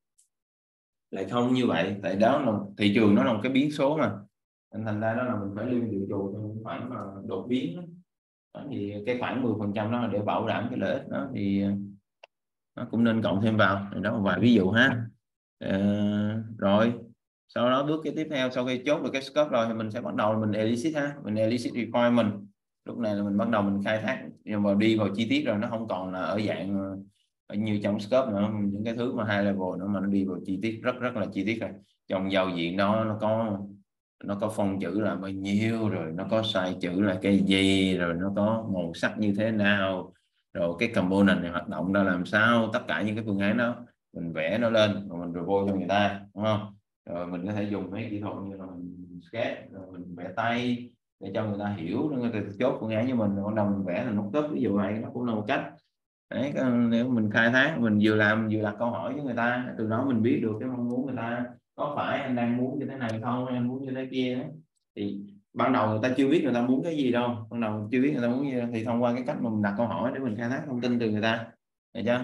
lại không như vậy, tại đó là thị trường, nó là một cái biến số mà, nên thành ra đó là mình phải luôn dự trù trong khoản mà đột biến đó. Đó, thì cái khoảng mười phần trăm đó là để bảo đảm cái lợi ích đó, thì nó cũng nên cộng thêm vào. Thì đó là vài ví dụ ha. Ờ, rồi sau đó bước cái tiếp theo, sau khi chốt được cái scope rồi thì mình sẽ bắt đầu mình elicit ha, mình elicit requirement. Lúc này là mình bắt đầu mình khai thác, nhưng mà đi vào chi tiết rồi, nó không còn là ở dạng ở như trong scope nữa, những cái thứ mà high level nữa, mà nó đi vào chi tiết rất rất là chi tiết rồi. Trong giao diện đó nó có nó có phông chữ là bao nhiêu, rồi nó có size chữ là cái gì, rồi nó có màu sắc như thế nào, rồi cái component này hoạt động ra làm sao, tất cả những cái phương án đó mình vẽ nó lên rồi mình review cho người ta, đúng không? Rồi mình có thể dùng mấy kỹ thuật như là mình sketch, rồi mình vẽ tay, để cho người ta hiểu, người ta chốt phương án như mình, ban đầu mình vẽ thành mock-up ví dụ này, nó cũng là một cách. Đấy, nếu mình khai thác, mình vừa làm vừa đặt câu hỏi với người ta, từ đó mình biết được cái mong muốn người ta, có phải anh đang muốn như thế này không, anh muốn như thế kia đấy. Thì ban đầu người ta chưa biết người ta muốn cái gì đâu, ban đầu chưa biết người ta muốn gì đâu. Thì thông qua cái cách mà mình đặt câu hỏi để mình khai thác thông tin từ người ta, được chưa?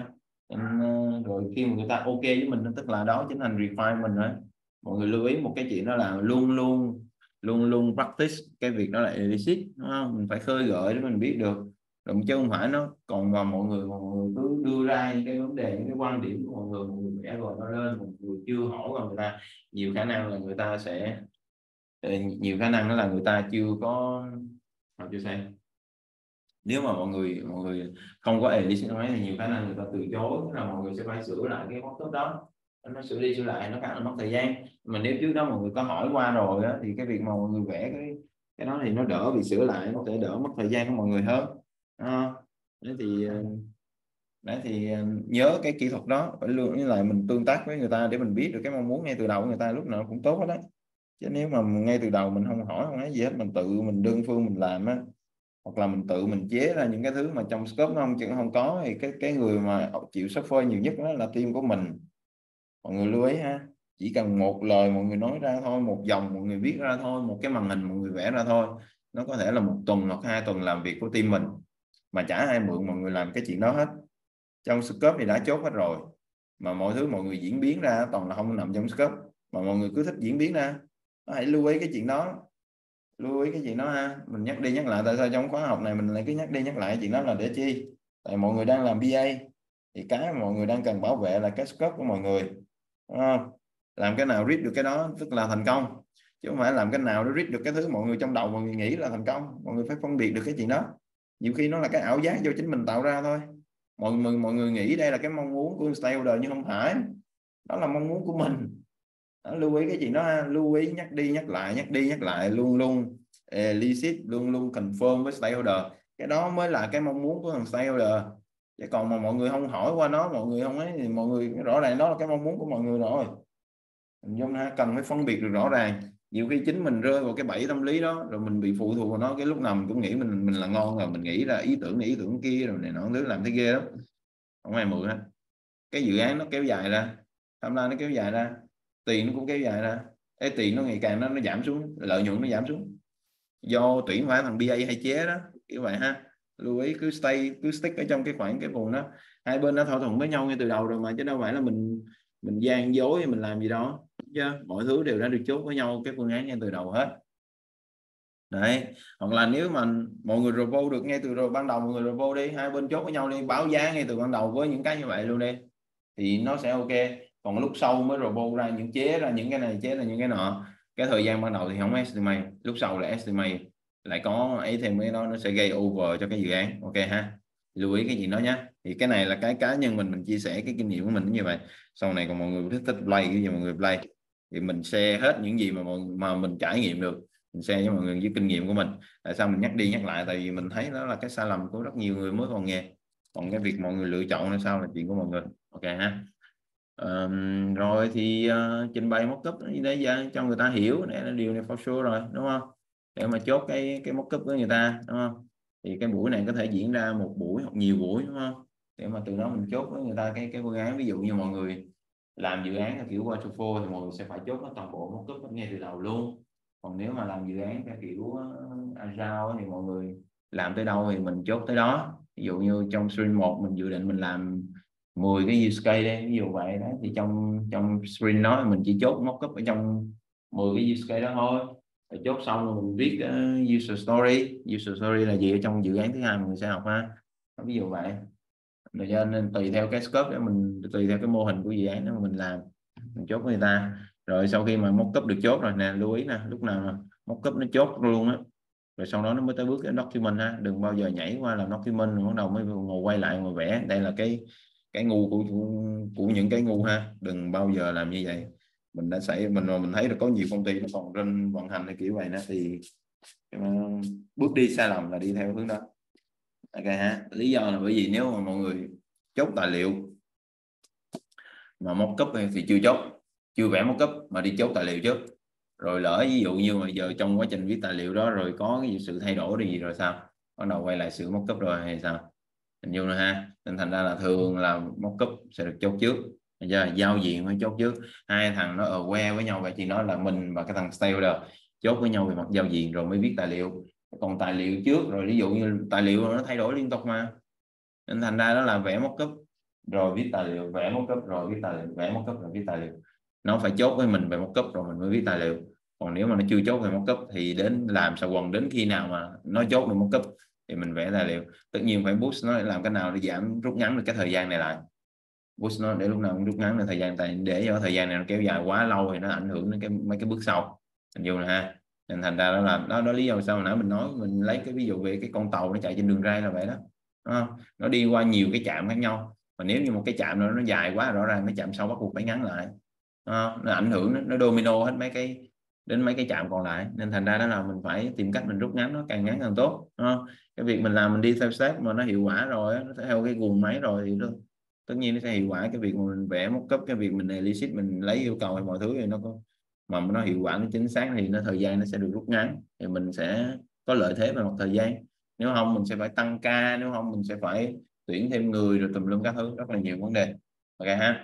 Rồi khi mà người ta ok với mình, tức là đó chính là refine mình rồi. Mọi người lưu ý một cái chuyện đó là luôn luôn luôn luôn practice cái việc đó là elicit, đúng không? Mình phải khơi gợi để mình biết được, rồi chứ không phải nó còn mà mọi người mọi người cứ đưa ra những cái vấn đề, những cái quan điểm của mọi người, mọi người vẽ rồi nó lên, mọi người chưa hỏi qua người ta, nhiều khả năng là người ta sẽ nhiều khả năng đó là người ta chưa có học chưa xem. Nếu mà mọi người mọi người không có elicit nói thì nhiều khả năng người ta từ chối, là mọi người sẽ phải sửa lại cái mock-up đó, nó sửa đi sửa lại nó khá là mất thời gian. Mà nếu trước đó mọi người có hỏi qua rồi đó, thì cái việc mà mọi người vẽ cái cái đó thì nó đỡ bị sửa lại, nó sẽ đỡ mất thời gian của mọi người hơn. À, đấy thì đấy thì nhớ cái kỹ thuật đó, phải luôn với lại mình tương tác với người ta để mình biết được cái mong muốn ngay từ đầu của người ta, lúc nào cũng tốt hết đấy. Chứ nếu mà ngay từ đầu mình không hỏi không nói gì hết, mình tự mình đơn phương mình làm á, hoặc là mình tự mình chế ra những cái thứ mà trong scope nó không, chứ không có, thì cái cái người mà chịu suffer nhiều nhất đó là team của mình. Mọi người lưu ý ha, chỉ cần một lời mọi người nói ra thôi, một dòng mọi người viết ra thôi, một cái màn hình mọi người vẽ ra thôi, nó có thể là một tuần hoặc hai tuần làm việc của team mình, mà chả ai mượn mọi người làm cái chuyện đó hết. Trong scope thì đã chốt hết rồi, mà mọi thứ mọi người diễn biến ra toàn là không nằm trong scope, mà mọi người cứ thích diễn biến ra. Hãy lưu ý cái chuyện đó, lưu ý cái chuyện đó ha. Mình nhắc đi nhắc lại, tại sao trong khóa học này mình lại cứ nhắc đi nhắc lại chuyện đó là để chi? Tại mọi người đang làm bê a, thì cái mà mọi người đang cần bảo vệ là cái scope của mọi người, đúng không? Làm cái nào read được cái đó tức là thành công, chứ không phải làm cái nào để read được cái thứ mọi người trong đầu mọi người nghĩ là thành công. Mọi người phải phân biệt được cái chuyện đó, nhiều khi nó là cái ảo giác do chính mình tạo ra thôi. Mọi người mọi người nghĩ đây là cái mong muốn của stakeholder, nhưng không phải, đó là mong muốn của mình. Đó, lưu ý cái chuyện đó ha. Lưu ý nhắc đi nhắc lại, nhắc đi nhắc lại, luôn luôn elicit, luôn luôn confirm với stakeholder, cái đó mới là cái mong muốn của thằng stakeholder. Chứ còn mà mọi người không hỏi qua nó, mọi người không ấy, thì mọi người rõ ràng đó là cái mong muốn của mọi người rồi. Mình cần phải phân biệt được rõ ràng. Nhiều khi chính mình rơi vào cái bẫy tâm lý đó, rồi mình bị phụ thuộc vào nó, cái lúc nào mình cũng nghĩ mình mình là ngon, rồi mình nghĩ ra ý tưởng này ý tưởng kia rồi này nọ thứ, làm thế ghê lắm, không ai mượn hết. Cái dự án nó kéo dài ra, tham lam nó kéo dài ra, tiền nó cũng kéo dài ra. Cái tiền nó ngày càng nó, nó giảm xuống, lợi nhuận nó giảm xuống, do tuyển phải thằng bê a hay chế đó, kiểu vậy ha. Lưu ý cứ stay cứ stick ở trong cái khoảng cái vùng đó. Hai bên đã thỏa thuận với nhau ngay từ đầu rồi mà, chứ đâu phải là mình mình gian dối mình làm gì đó, chứ mọi thứ đều đã được chốt với nhau cái phương án ngay từ đầu hết. Đấy, hoặc là nếu mà mọi người report được ngay từ rồi ban đầu, mọi người report đi, hai bên chốt với nhau đi, báo giá ngay từ ban đầu với những cái như vậy luôn đi, thì nó sẽ ok. Còn lúc sau mới report ra những chế ra những cái này, chế ra những cái nọ, cái thời gian ban đầu thì không estimate, lúc sau là estimate, lại có ấy thêm cái đó, nó sẽ gây over cho cái dự án. Ok ha, lưu ý cái gì đó nhé. Thì cái này là cái cá nhân mình mình chia sẻ cái kinh nghiệm của mình như vậy. Sau này còn mọi người thích thích play cái gì mọi người play, thì mình share hết những gì mà mà mình trải nghiệm được, mình share với mọi người với kinh nghiệm của mình. Tại sao mình nhắc đi nhắc lại? Tại vì mình thấy đó là cái sai lầm của rất nhiều người mới vào nghề, còn cái việc mọi người lựa chọn là sao là chuyện của mọi người. Ok ha. Um, rồi thì uh, trình bày mock-up để cho người ta hiểu, để là điều này for sure rồi, đúng không? Để mà chốt cái cái mock-up với người ta, đúng không? Thì cái buổi này có thể diễn ra một buổi hoặc nhiều buổi, đúng không? Để mà từ đó mình chốt với người ta cái cái phương án. Ví dụ như mọi người làm dự án theo kiểu waterfall thì mọi người sẽ phải chốt nó toàn bộ mock-up ngay từ đầu luôn. Còn nếu mà làm dự án theo kiểu uh, agile thì mọi người làm tới đâu thì mình chốt tới đó. Ví dụ như trong sprint một mình dự định mình làm mười cái use case đây, ví dụ vậy đó, thì trong trong sprint đó mình chỉ chốt mock-up ở trong mười cái use case đó thôi. Rồi chốt xong rồi mình viết uh, user story. User story là gì ở trong dự án thứ hai mình sẽ học ha, ví dụ vậy. Rồi cho nên tùy theo cái scope để mình, tùy theo cái mô hình của dự án đó mà mình làm, mình chốt với người ta. Rồi sau khi mà mock-up được chốt rồi nè, lưu ý nè, lúc nào mà mock-up nó chốt luôn á, rồi sau đó nó mới tới bước cái document ha. Đừng bao giờ nhảy qua làm document rồi bắt đầu mới ngồi quay lại ngồi vẽ. Đây là cái cái ngu của, của của những cái ngu ha. Đừng bao giờ làm như vậy. Mình đã xảy mình mà mình thấy là có nhiều công ty nó còn trên vận hành cái kiểu vậy đó, thì bước đi sai lầm là đi theo hướng đó. Ok ha. Lý do là bởi vì nếu mà mọi người chốt tài liệu mà mock-up thì chưa chốt, chưa vẽ mock-up mà đi chốt tài liệu trước, Rồi lỡ ví dụ như mà giờ trong quá trình viết tài liệu đó rồi có cái sự thay đổi gì rồi sao, bắt đầu quay lại sửa mockup rồi hay sao, hình dung rồi ha. Nên thành ra là thường là mockup sẽ được chốt trước, giờ giao diện mới chốt trước. Hai thằng nó ở que với nhau, vậy thì nó là mình và cái thằng stakeholder chốt với nhau về mặt giao diện rồi mới viết tài liệu. Còn tài liệu trước rồi ví dụ như tài liệu nó thay đổi liên tục mà, nên thành ra đó là vẽ mockup rồi viết tài liệu, vẽ mockup rồi viết tài liệu, vẽ mockup rồi viết tài liệu. Nó phải chốt với mình về mockup rồi mình mới viết tài liệu. Còn nếu mà nó chưa chốt về mockup thì đến làm sao quần đến khi nào mà nó chốt được mockup thì mình vẽ tài liệu. Tất nhiên phải push nó để làm cái nào để giảm rút ngắn được cái thời gian này lại, push nó để lúc nào cũng rút ngắn được thời gian, tại để cho thời gian này nó kéo dài quá lâu thì nó ảnh hưởng đến cái mấy cái bước sau, hình dung là ha. Nên thành ra đó là đó, đó lý do sao nãy mình nói, mình lấy cái ví dụ về cái con tàu nó chạy trên đường ray là vậy đó, đúng không? Nó đi qua nhiều cái trạm khác nhau, mà nếu như một cái trạm đó nó dài quá rõ ràng cái trạm sau bắt buộc phải ngắn lại, nó, nó ảnh hưởng, nó, nó domino hết mấy cái đến mấy cái trạm còn lại. Nên thành ra đó là mình phải tìm cách mình rút ngắn nó càng ngắn càng tốt, đúng không? Cái việc mình làm mình đi theo step mà nó hiệu quả rồi, nó theo cái guồng máy rồi thì nó, tất nhiên nó sẽ hiệu quả. Cái việc mà mình vẽ mockup, cái việc mình explicit mình lấy yêu cầu hay mọi thứ thì nó có mà nó hiệu quả, nó chính xác thì nó thời gian nó sẽ được rút ngắn, thì mình sẽ có lợi thế về mặt thời gian. Nếu không mình sẽ phải tăng ca, nếu không mình sẽ phải tuyển thêm người rồi tùm lum các thứ, rất là nhiều vấn đề. Ok ha.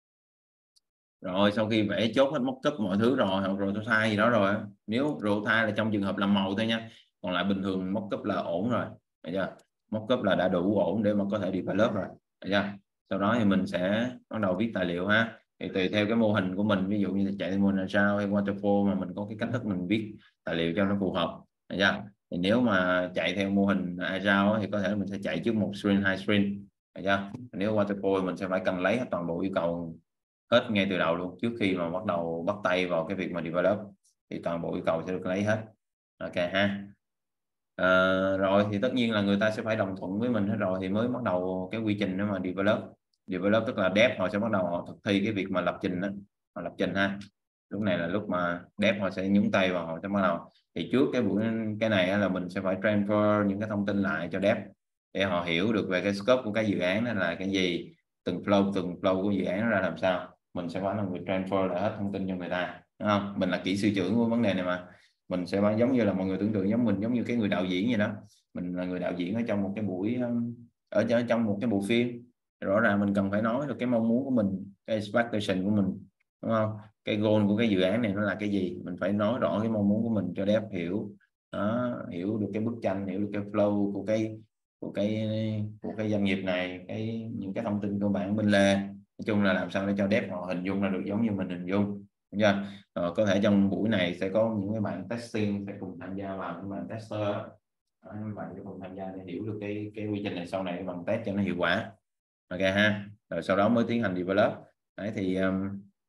Rồi sau khi vẽ chốt hết mockup mọi thứ rồi hoặc rồi thay gì đó rồi, nếu rồi thay là trong trường hợp làm màu thôi nha, còn lại bình thường mockup là ổn rồi, được chưa? Mockup là đã đủ ổn để mà có thể develop rồi, được chưa? Sau đó thì mình sẽ bắt đầu viết tài liệu ha. Thì tùy theo cái mô hình của mình, ví dụ như là chạy theo mô hình Agile hay Waterfall mà mình có cái cách thức mình viết tài liệu cho nó phù hợp, được chưa? Thì nếu mà chạy theo mô hình Agile thì có thể mình sẽ chạy trước một sprint, hai sprint, được chưa? Nếu Waterfall mình sẽ phải cần lấy hết toàn bộ yêu cầu hết ngay từ đầu luôn, trước khi mà bắt đầu bắt tay vào cái việc mà develop thì toàn bộ yêu cầu sẽ được lấy hết. Ok ha. À, rồi thì tất nhiên là người ta sẽ phải đồng thuận với mình hết rồi thì mới bắt đầu cái quy trình đó mà develop. Develop tức là dev họ sẽ bắt đầu họ thực thi cái việc mà lập trình đó, họ lập trình ha. Lúc này là lúc mà dev họ sẽ nhúng tay vào, họ sẽ bắt đầu. Thì trước cái buổi cái này là mình sẽ phải transfer những cái thông tin lại cho dev để họ hiểu được về cái scope của cái dự án đó là cái gì, từng flow từng flow của dự án nó ra làm sao. Mình sẽ phải là người transfer lại hết thông tin cho người ta, đúng không? Mình là kỹ sư trưởng của vấn đề này mà. Mình sẽ giống như là mọi người tưởng tượng giống mình, giống như cái người đạo diễn vậy đó. Mình là người đạo diễn ở trong một cái buổi ở trong một cái bộ phim, rõ ràng mình cần phải nói được cái mong muốn của mình, cái expectation của mình, đúng không? Cái goal của cái dự án này nó là cái gì, mình phải nói rõ cái mong muốn của mình cho dev hiểu đó, hiểu được cái bức tranh, hiểu được cái flow của cái của cái của cái doanh nghiệp này, cái những cái thông tin cơ bản bên lề. Nói chung là làm sao để cho dev họ hình dung ra được giống như mình hình dung. Chưa? Rồi có thể trong buổi này sẽ có những cái bạn testing sẽ cùng tham gia vào, những bạn tester các bạn sẽ cùng tham gia để hiểu được cái cái quy trình này sau này bằng test cho nó hiệu quả. Ok ha. Rồi sau đó mới tiến hành develop. Đấy thì um,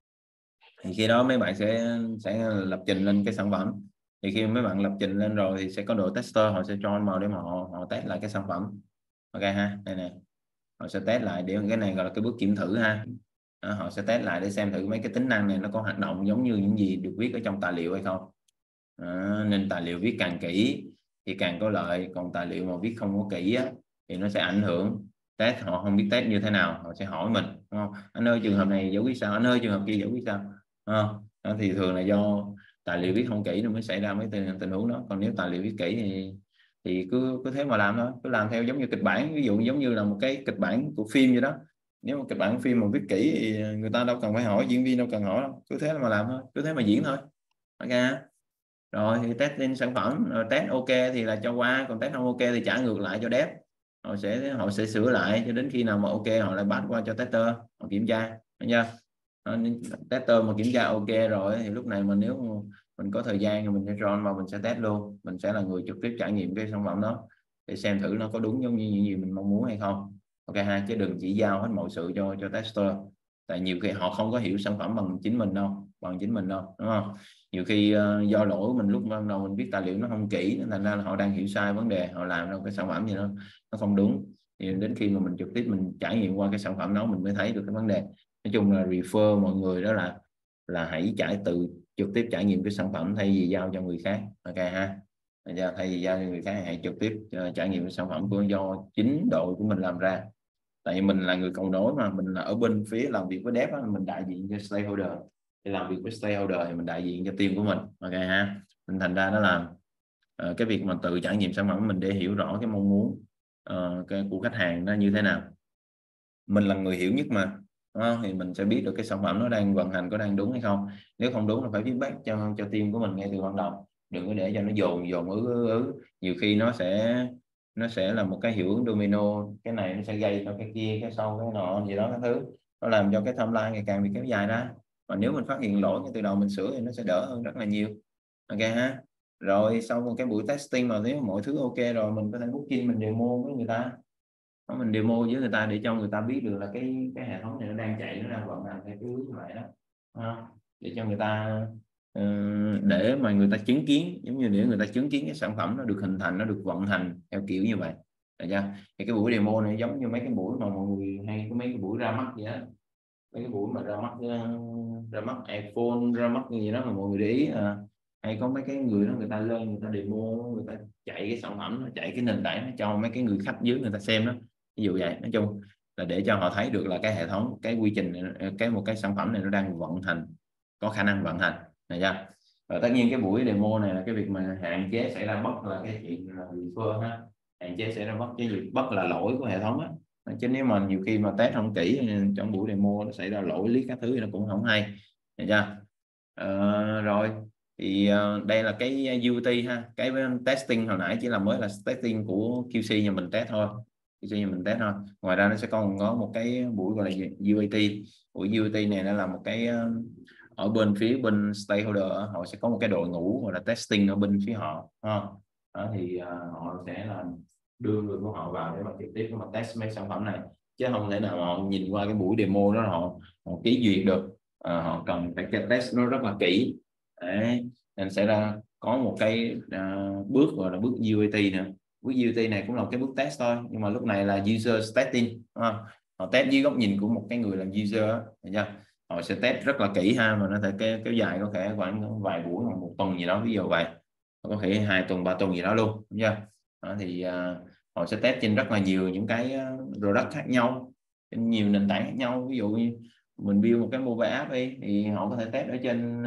thì khi đó mấy bạn sẽ sẽ lập trình lên cái sản phẩm. Thì khi mấy bạn lập trình lên rồi thì sẽ có đội tester, họ sẽ join vào để mà họ, họ test lại cái sản phẩm. Ok ha. Đây này, họ sẽ test lại, để cái này gọi là cái bước kiểm thử ha. Đó, họ sẽ test lại để xem thử mấy cái tính năng này nó có hoạt động giống như những gì được viết ở trong tài liệu hay không. Đó, nên tài liệu viết càng kỹ thì càng có lợi, còn tài liệu mà viết không có kỹ á, thì nó sẽ ảnh hưởng. Test họ không biết test như thế nào, họ sẽ hỏi mình, đúng không? Anh ơi trường hợp này giải quyết sao, anh ơi trường hợp kia giải quyết sao. Đó, thì thường là do tài liệu viết không kỹ nó mới xảy ra mấy tình, tình huống đó. Còn nếu tài liệu viết kỹ thì thì cứ cứ thế mà làm thôi, cứ làm theo giống như kịch bản, ví dụ giống như là một cái kịch bản của phim vậy đó. Nếu mà kịch bản phim mà viết kỹ thì người ta đâu cần phải hỏi, diễn viên đâu cần hỏi đâu, cứ thế mà làm thôi, cứ thế mà diễn thôi. Ok. Rồi thì test lên sản phẩm, rồi test ok thì là cho qua, còn test không ok thì trả ngược lại cho dev. Họ sẽ họ sẽ sửa lại cho đến khi nào mà ok họ lại bắt qua cho tester họ kiểm tra, thấy chưa? Tester mà kiểm tra ok rồi thì lúc này mà nếu mình có thời gian thì mình sẽ join vào, mình sẽ test luôn, mình sẽ là người trực tiếp trải nghiệm cái sản phẩm đó để xem thử nó có đúng giống như những gì mình mong muốn hay không. Ok ha, chứ đừng chỉ giao hết mọi sự cho cho tester, tại nhiều khi họ không có hiểu sản phẩm bằng chính mình đâu, bằng chính mình đâu, đúng không? Nhiều khi uh, do lỗi mình lúc ban đầu mình viết tài liệu nó không kỹ, thành ra là họ đang hiểu sai vấn đề, họ làm ra cái sản phẩm gì đó nó không đúng. Thì đến khi mà mình trực tiếp mình trải nghiệm qua cái sản phẩm đó mình mới thấy được cái vấn đề. Nói chung là refer mọi người đó là là hãy trải tự trực tiếp trải nghiệm cái sản phẩm thay vì giao cho người khác. Ok ha. Thay vì giao cho người khác hãy trực tiếp uh, trải nghiệm cái sản phẩm của do chính đội của mình làm ra. Tại vì mình là người cầu nối mà, mình là ở bên phía làm việc với dev á, mình đại diện cho stakeholder, để làm việc với stakeholder thì mình đại diện cho team của mình. Ok ha. Mình thành ra đó là uh, cái việc mà tự trải nghiệm sản phẩm mình để hiểu rõ cái mong muốn uh, cái, của khách hàng nó như thế nào. Mình là người hiểu nhất mà, đúng không? Thì mình sẽ biết được cái sản phẩm nó đang vận hành có đang đúng hay không. Nếu không đúng là phải feedback cho cho team của mình ngay từ ban đầu, đừng có để cho nó dồn dồn ứ ứ ứ. Nhiều khi nó sẽ nó sẽ là một cái hiệu ứng domino, cái này nó sẽ gây cho cái kia, cái sau cái nọ gì đó các thứ, nó làm cho cái timeline ngày càng bị kéo dài ra. Và nếu mình phát hiện lỗi ngay từ đầu mình sửa thì nó sẽ đỡ hơn rất là nhiều. Ok ha. Rồi sau một cái buổi testing mà nếu mọi thứ ok rồi, mình có thể booking, mình demo với người ta, mình demo với người ta để cho người ta biết được là cái cái hệ thống này nó đang chạy, nó đang vận hành theo cái hướng như vậy đó. À, để cho người ta uh, để mà người ta chứng kiến, giống như để người ta chứng kiến cái sản phẩm nó được hình thành, nó được vận hành theo kiểu như vậy. Được chưa? Thì cái buổi demo này giống như mấy cái buổi mà mọi người hay có mấy cái buổi ra mắt vậy đó, mấy cái buổi mà ra mắt uh, ra mắt iPhone, ra mắt gì đó mà mọi người để ý, uh, hay có mấy cái người đó người ta lên người ta demo, người ta chạy cái sản phẩm, nó chạy cái nền tảng cho mấy cái người khách dưới người ta xem đó. Ví dụ vậy. Nói chung là để cho họ thấy được là cái hệ thống, cái quy trình, cái một cái sản phẩm này nó đang vận hành, có khả năng vận hành này chưa. Và tất nhiên cái buổi demo này là cái việc mà hạn chế xảy ra bất là cái chuyện là refer ha, hạn chế xảy ra bất, cái việc bất là lỗi của hệ thống á. Chứ nếu mà nhiều khi mà test không kỹ trong buổi demo nó xảy ra lỗi lý các thứ thì nó cũng không hay. Được chưa? Ờ, rồi thì uh, đây là cái u tê ha, cái testing hồi nãy chỉ là mới là testing của quy xê nhà mình test thôi, quy xê nhà mình test thôi. Ngoài ra nó sẽ còn có một cái buổi gọi là u a tê. Buổi u a tê này nó là một cái uh, ở bên phía bên stakeholder, họ sẽ có một cái đội ngũ gọi là testing ở bên phía họ ha. Đó, thì uh, họ sẽ là đưa người của họ vào để mà trực tiếp mà test mấy sản phẩm này, chứ không thể nào họ nhìn qua cái buổi demo đó họ, họ ký duyệt được. À, họ cần phải cái test nó rất là kỹ. Đấy. Nên sẽ ra có một cái uh, bước gọi là bước u a tê nữa. Bước u a tê này cũng là cái bước test thôi, nhưng mà lúc này là user testing, họ test dưới góc nhìn của một cái người làm user, thấy chưa? Họ sẽ test rất là kỹ ha, mà nó thể kéo, kéo dài có thể khoảng vài buổi hoặc một tuần gì đó, ví dụ vậy, có thể hai tuần ba tuần gì đó luôn, đúng chưa? Đó, thì uh, họ sẽ test trên rất là nhiều những cái product khác nhau, trên nhiều nền tảng khác nhau. Ví dụ như mình build một cái mobile app đi, thì họ có thể test ở trên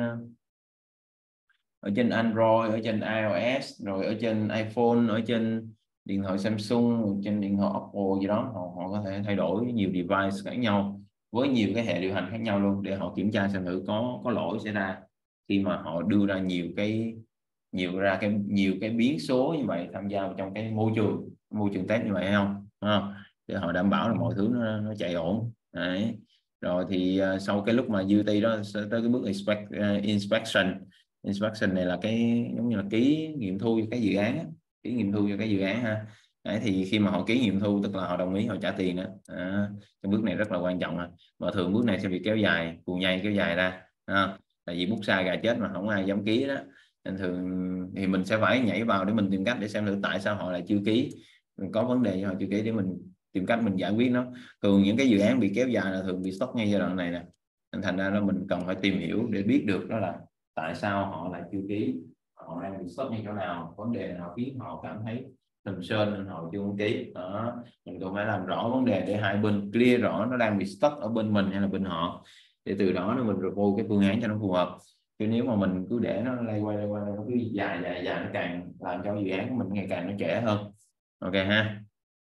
ở trên Android, ở trên iOS, rồi ở trên iPhone, ở trên điện thoại Samsung, trên điện thoại Apple gì đó. Họ, họ có thể thay đổi nhiều device khác nhau với nhiều cái hệ điều hành khác nhau luôn, để họ kiểm tra xem thử có có lỗi xảy ra khi mà họ đưa ra nhiều cái nhiều ra cái nhiều cái biến số như vậy tham gia vào trong cái môi trường môi trường test như vậy hay không, không? Để họ đảm bảo là mọi thứ nó, nó chạy ổn. Đấy. Rồi thì uh, sau cái lúc mà u tê đó sẽ tới cái bước inspect, uh, inspection. Inspection này là cái giống như là ký nghiệm thu cho cái dự án, ký nghiệm thu cho cái dự án ha. Đấy, thì khi mà họ ký nghiệm thu tức là họ đồng ý, họ trả tiền đó. À, cái bước này rất là quan trọng. Và thường bước này sẽ bị kéo dài, cuồng nhây kéo dài ra. À, tại vì bút sa gà chết mà không ai dám ký đó. Nên thường thì mình sẽ phải nhảy vào để mình tìm cách để xem thử tại sao họ lại chưa ký, mình có vấn đề họ chưa ký để mình tìm cách mình giải quyết nó. Thường những cái dự án bị kéo dài là thường bị stop ngay giai đoạn này nè. Nên thành ra là mình cần phải tìm hiểu để biết được đó là tại sao họ lại chưa ký, họ đang bị stop ngay chỗ nào, vấn đề nào khiến họ cảm thấy sầm sơn nên họ chưa ký đó. Mình cần phải làm rõ vấn đề để hai bên clear rõ nó đang bị stuck ở bên mình hay là bên họ, để từ đó nó mình propose cái phương án cho nó phù hợp. Chứ nếu mà mình cứ để nó lay quay lay quay nó cứ dài dài dài nó càng làm cho dự án của mình ngày càng nó trễ hơn. Ok ha.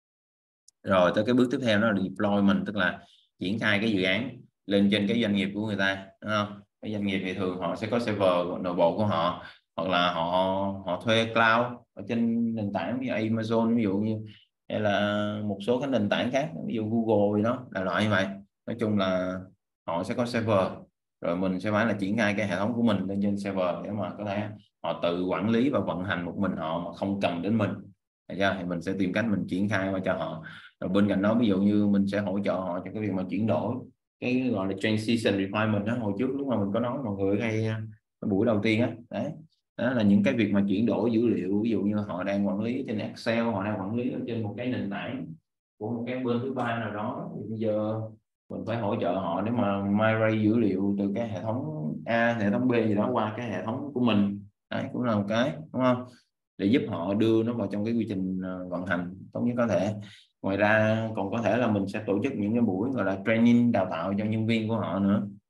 Rồi tới cái bước tiếp theo đó là deployment, tức là triển khai cái dự án lên trên cái doanh nghiệp của người ta, đúng không? Cái doanh nghiệp thì thường họ sẽ có server nội bộ của họ, hoặc là họ họ thuê cloud ở trên nền tảng như Amazon ví dụ như, hay là một số cái nền tảng khác ví dụ Google gì đó là loại như vậy. Nói chung là họ sẽ có server, rồi mình sẽ phải là triển khai cái hệ thống của mình lên trên server để mà có thể họ tự quản lý và vận hành một mình họ mà không cần đến mình. Thì mình sẽ tìm cách mình triển khai qua cho họ. Rồi bên cạnh đó ví dụ như mình sẽ hỗ trợ họ cho cái việc mà chuyển đổi cái gọi là transition requirement đó. Hồi trước lúc mà mình có nói mọi người hay cái buổi đầu tiên á, đấy, đó là những cái việc mà chuyển đổi dữ liệu. Ví dụ như họ đang quản lý trên Excel, họ đang quản lý ở trên một cái nền tảng của một cái bên thứ ba nào đó, thì bây giờ mình phải hỗ trợ họ để mà migrate dữ liệu từ cái hệ thống A, hệ thống B gì đó qua cái hệ thống của mình. Đấy cũng là một cái, đúng không, để giúp họ đưa nó vào trong cái quy trình vận hành tốt nhất có thể. Ngoài ra còn có thể là mình sẽ tổ chức những cái buổi gọi là training, đào tạo cho nhân viên của họ nữa.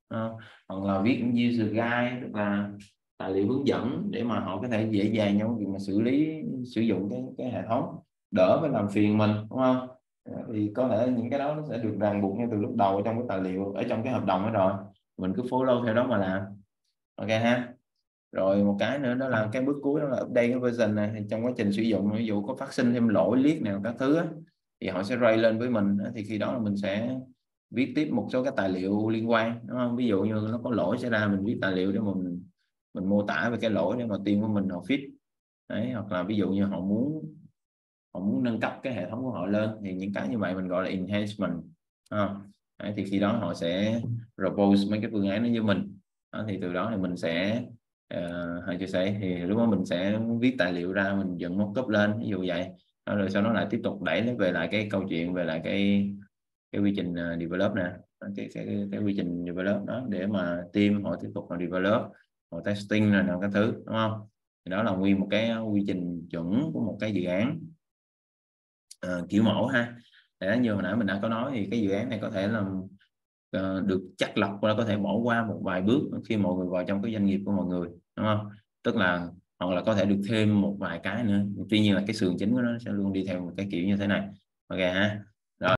uh, hoặc là viết những user guide, tức là tài liệu hướng dẫn để mà họ có thể dễ dàng trong việc mà xử lý sử dụng cái cái hệ thống, đỡ phải làm phiền mình, đúng không? Thì có thể những cái đó nó sẽ được ràng buộc ngay từ lúc đầu trong cái tài liệu, ở trong cái hợp đồng đó rồi, mình cứ follow theo đó mà làm. Ok ha. Rồi một cái nữa đó là cái bước cuối, đó là update cái version này. Thì trong quá trình sử dụng, ví dụ có phát sinh thêm lỗi liếc nào các thứ á, thì họ sẽ raise lên với mình, thì khi đó là mình sẽ viết tiếp một số cái tài liệu liên quan, đúng không? Ví dụ như nó có lỗi xảy ra, mình viết tài liệu để mình mình mô tả về cái lỗi để mà team của mình họ fix. Đấy, hoặc là ví dụ như họ muốn họ muốn nâng cấp cái hệ thống của họ lên, thì những cái như vậy mình gọi là enhancement. À, đấy, thì khi đó họ sẽ propose mấy cái phương án đó với mình. Đó, thì từ đó thì mình sẽ uh, hay chia sẻ, thì lúc đó mình sẽ viết tài liệu ra, mình dựng mockup lên, ví dụ vậy. Đó, rồi sau đó lại tiếp tục đẩy nó về lại cái câu chuyện về lại cái cái quy trình uh, develop nè, cái, cái, cái, cái quy trình develop đó, để mà team họ tiếp tục là develop, họ testing rồi nào các thứ, đúng không? Thì đó là nguyên một cái quy trình chuẩn của một cái dự án uh, kiểu mẫu ha. Để như hồi nãy mình đã có nói, thì cái dự án này có thể là uh, được chắc lọc, và có thể bỏ qua một vài bước khi mọi người vào trong cái doanh nghiệp của mọi người, đúng không? Tức là hoặc là có thể được thêm một vài cái nữa, tuy nhiên là cái sườn chính của nó sẽ luôn đi theo một cái kiểu như thế này. Ok ha.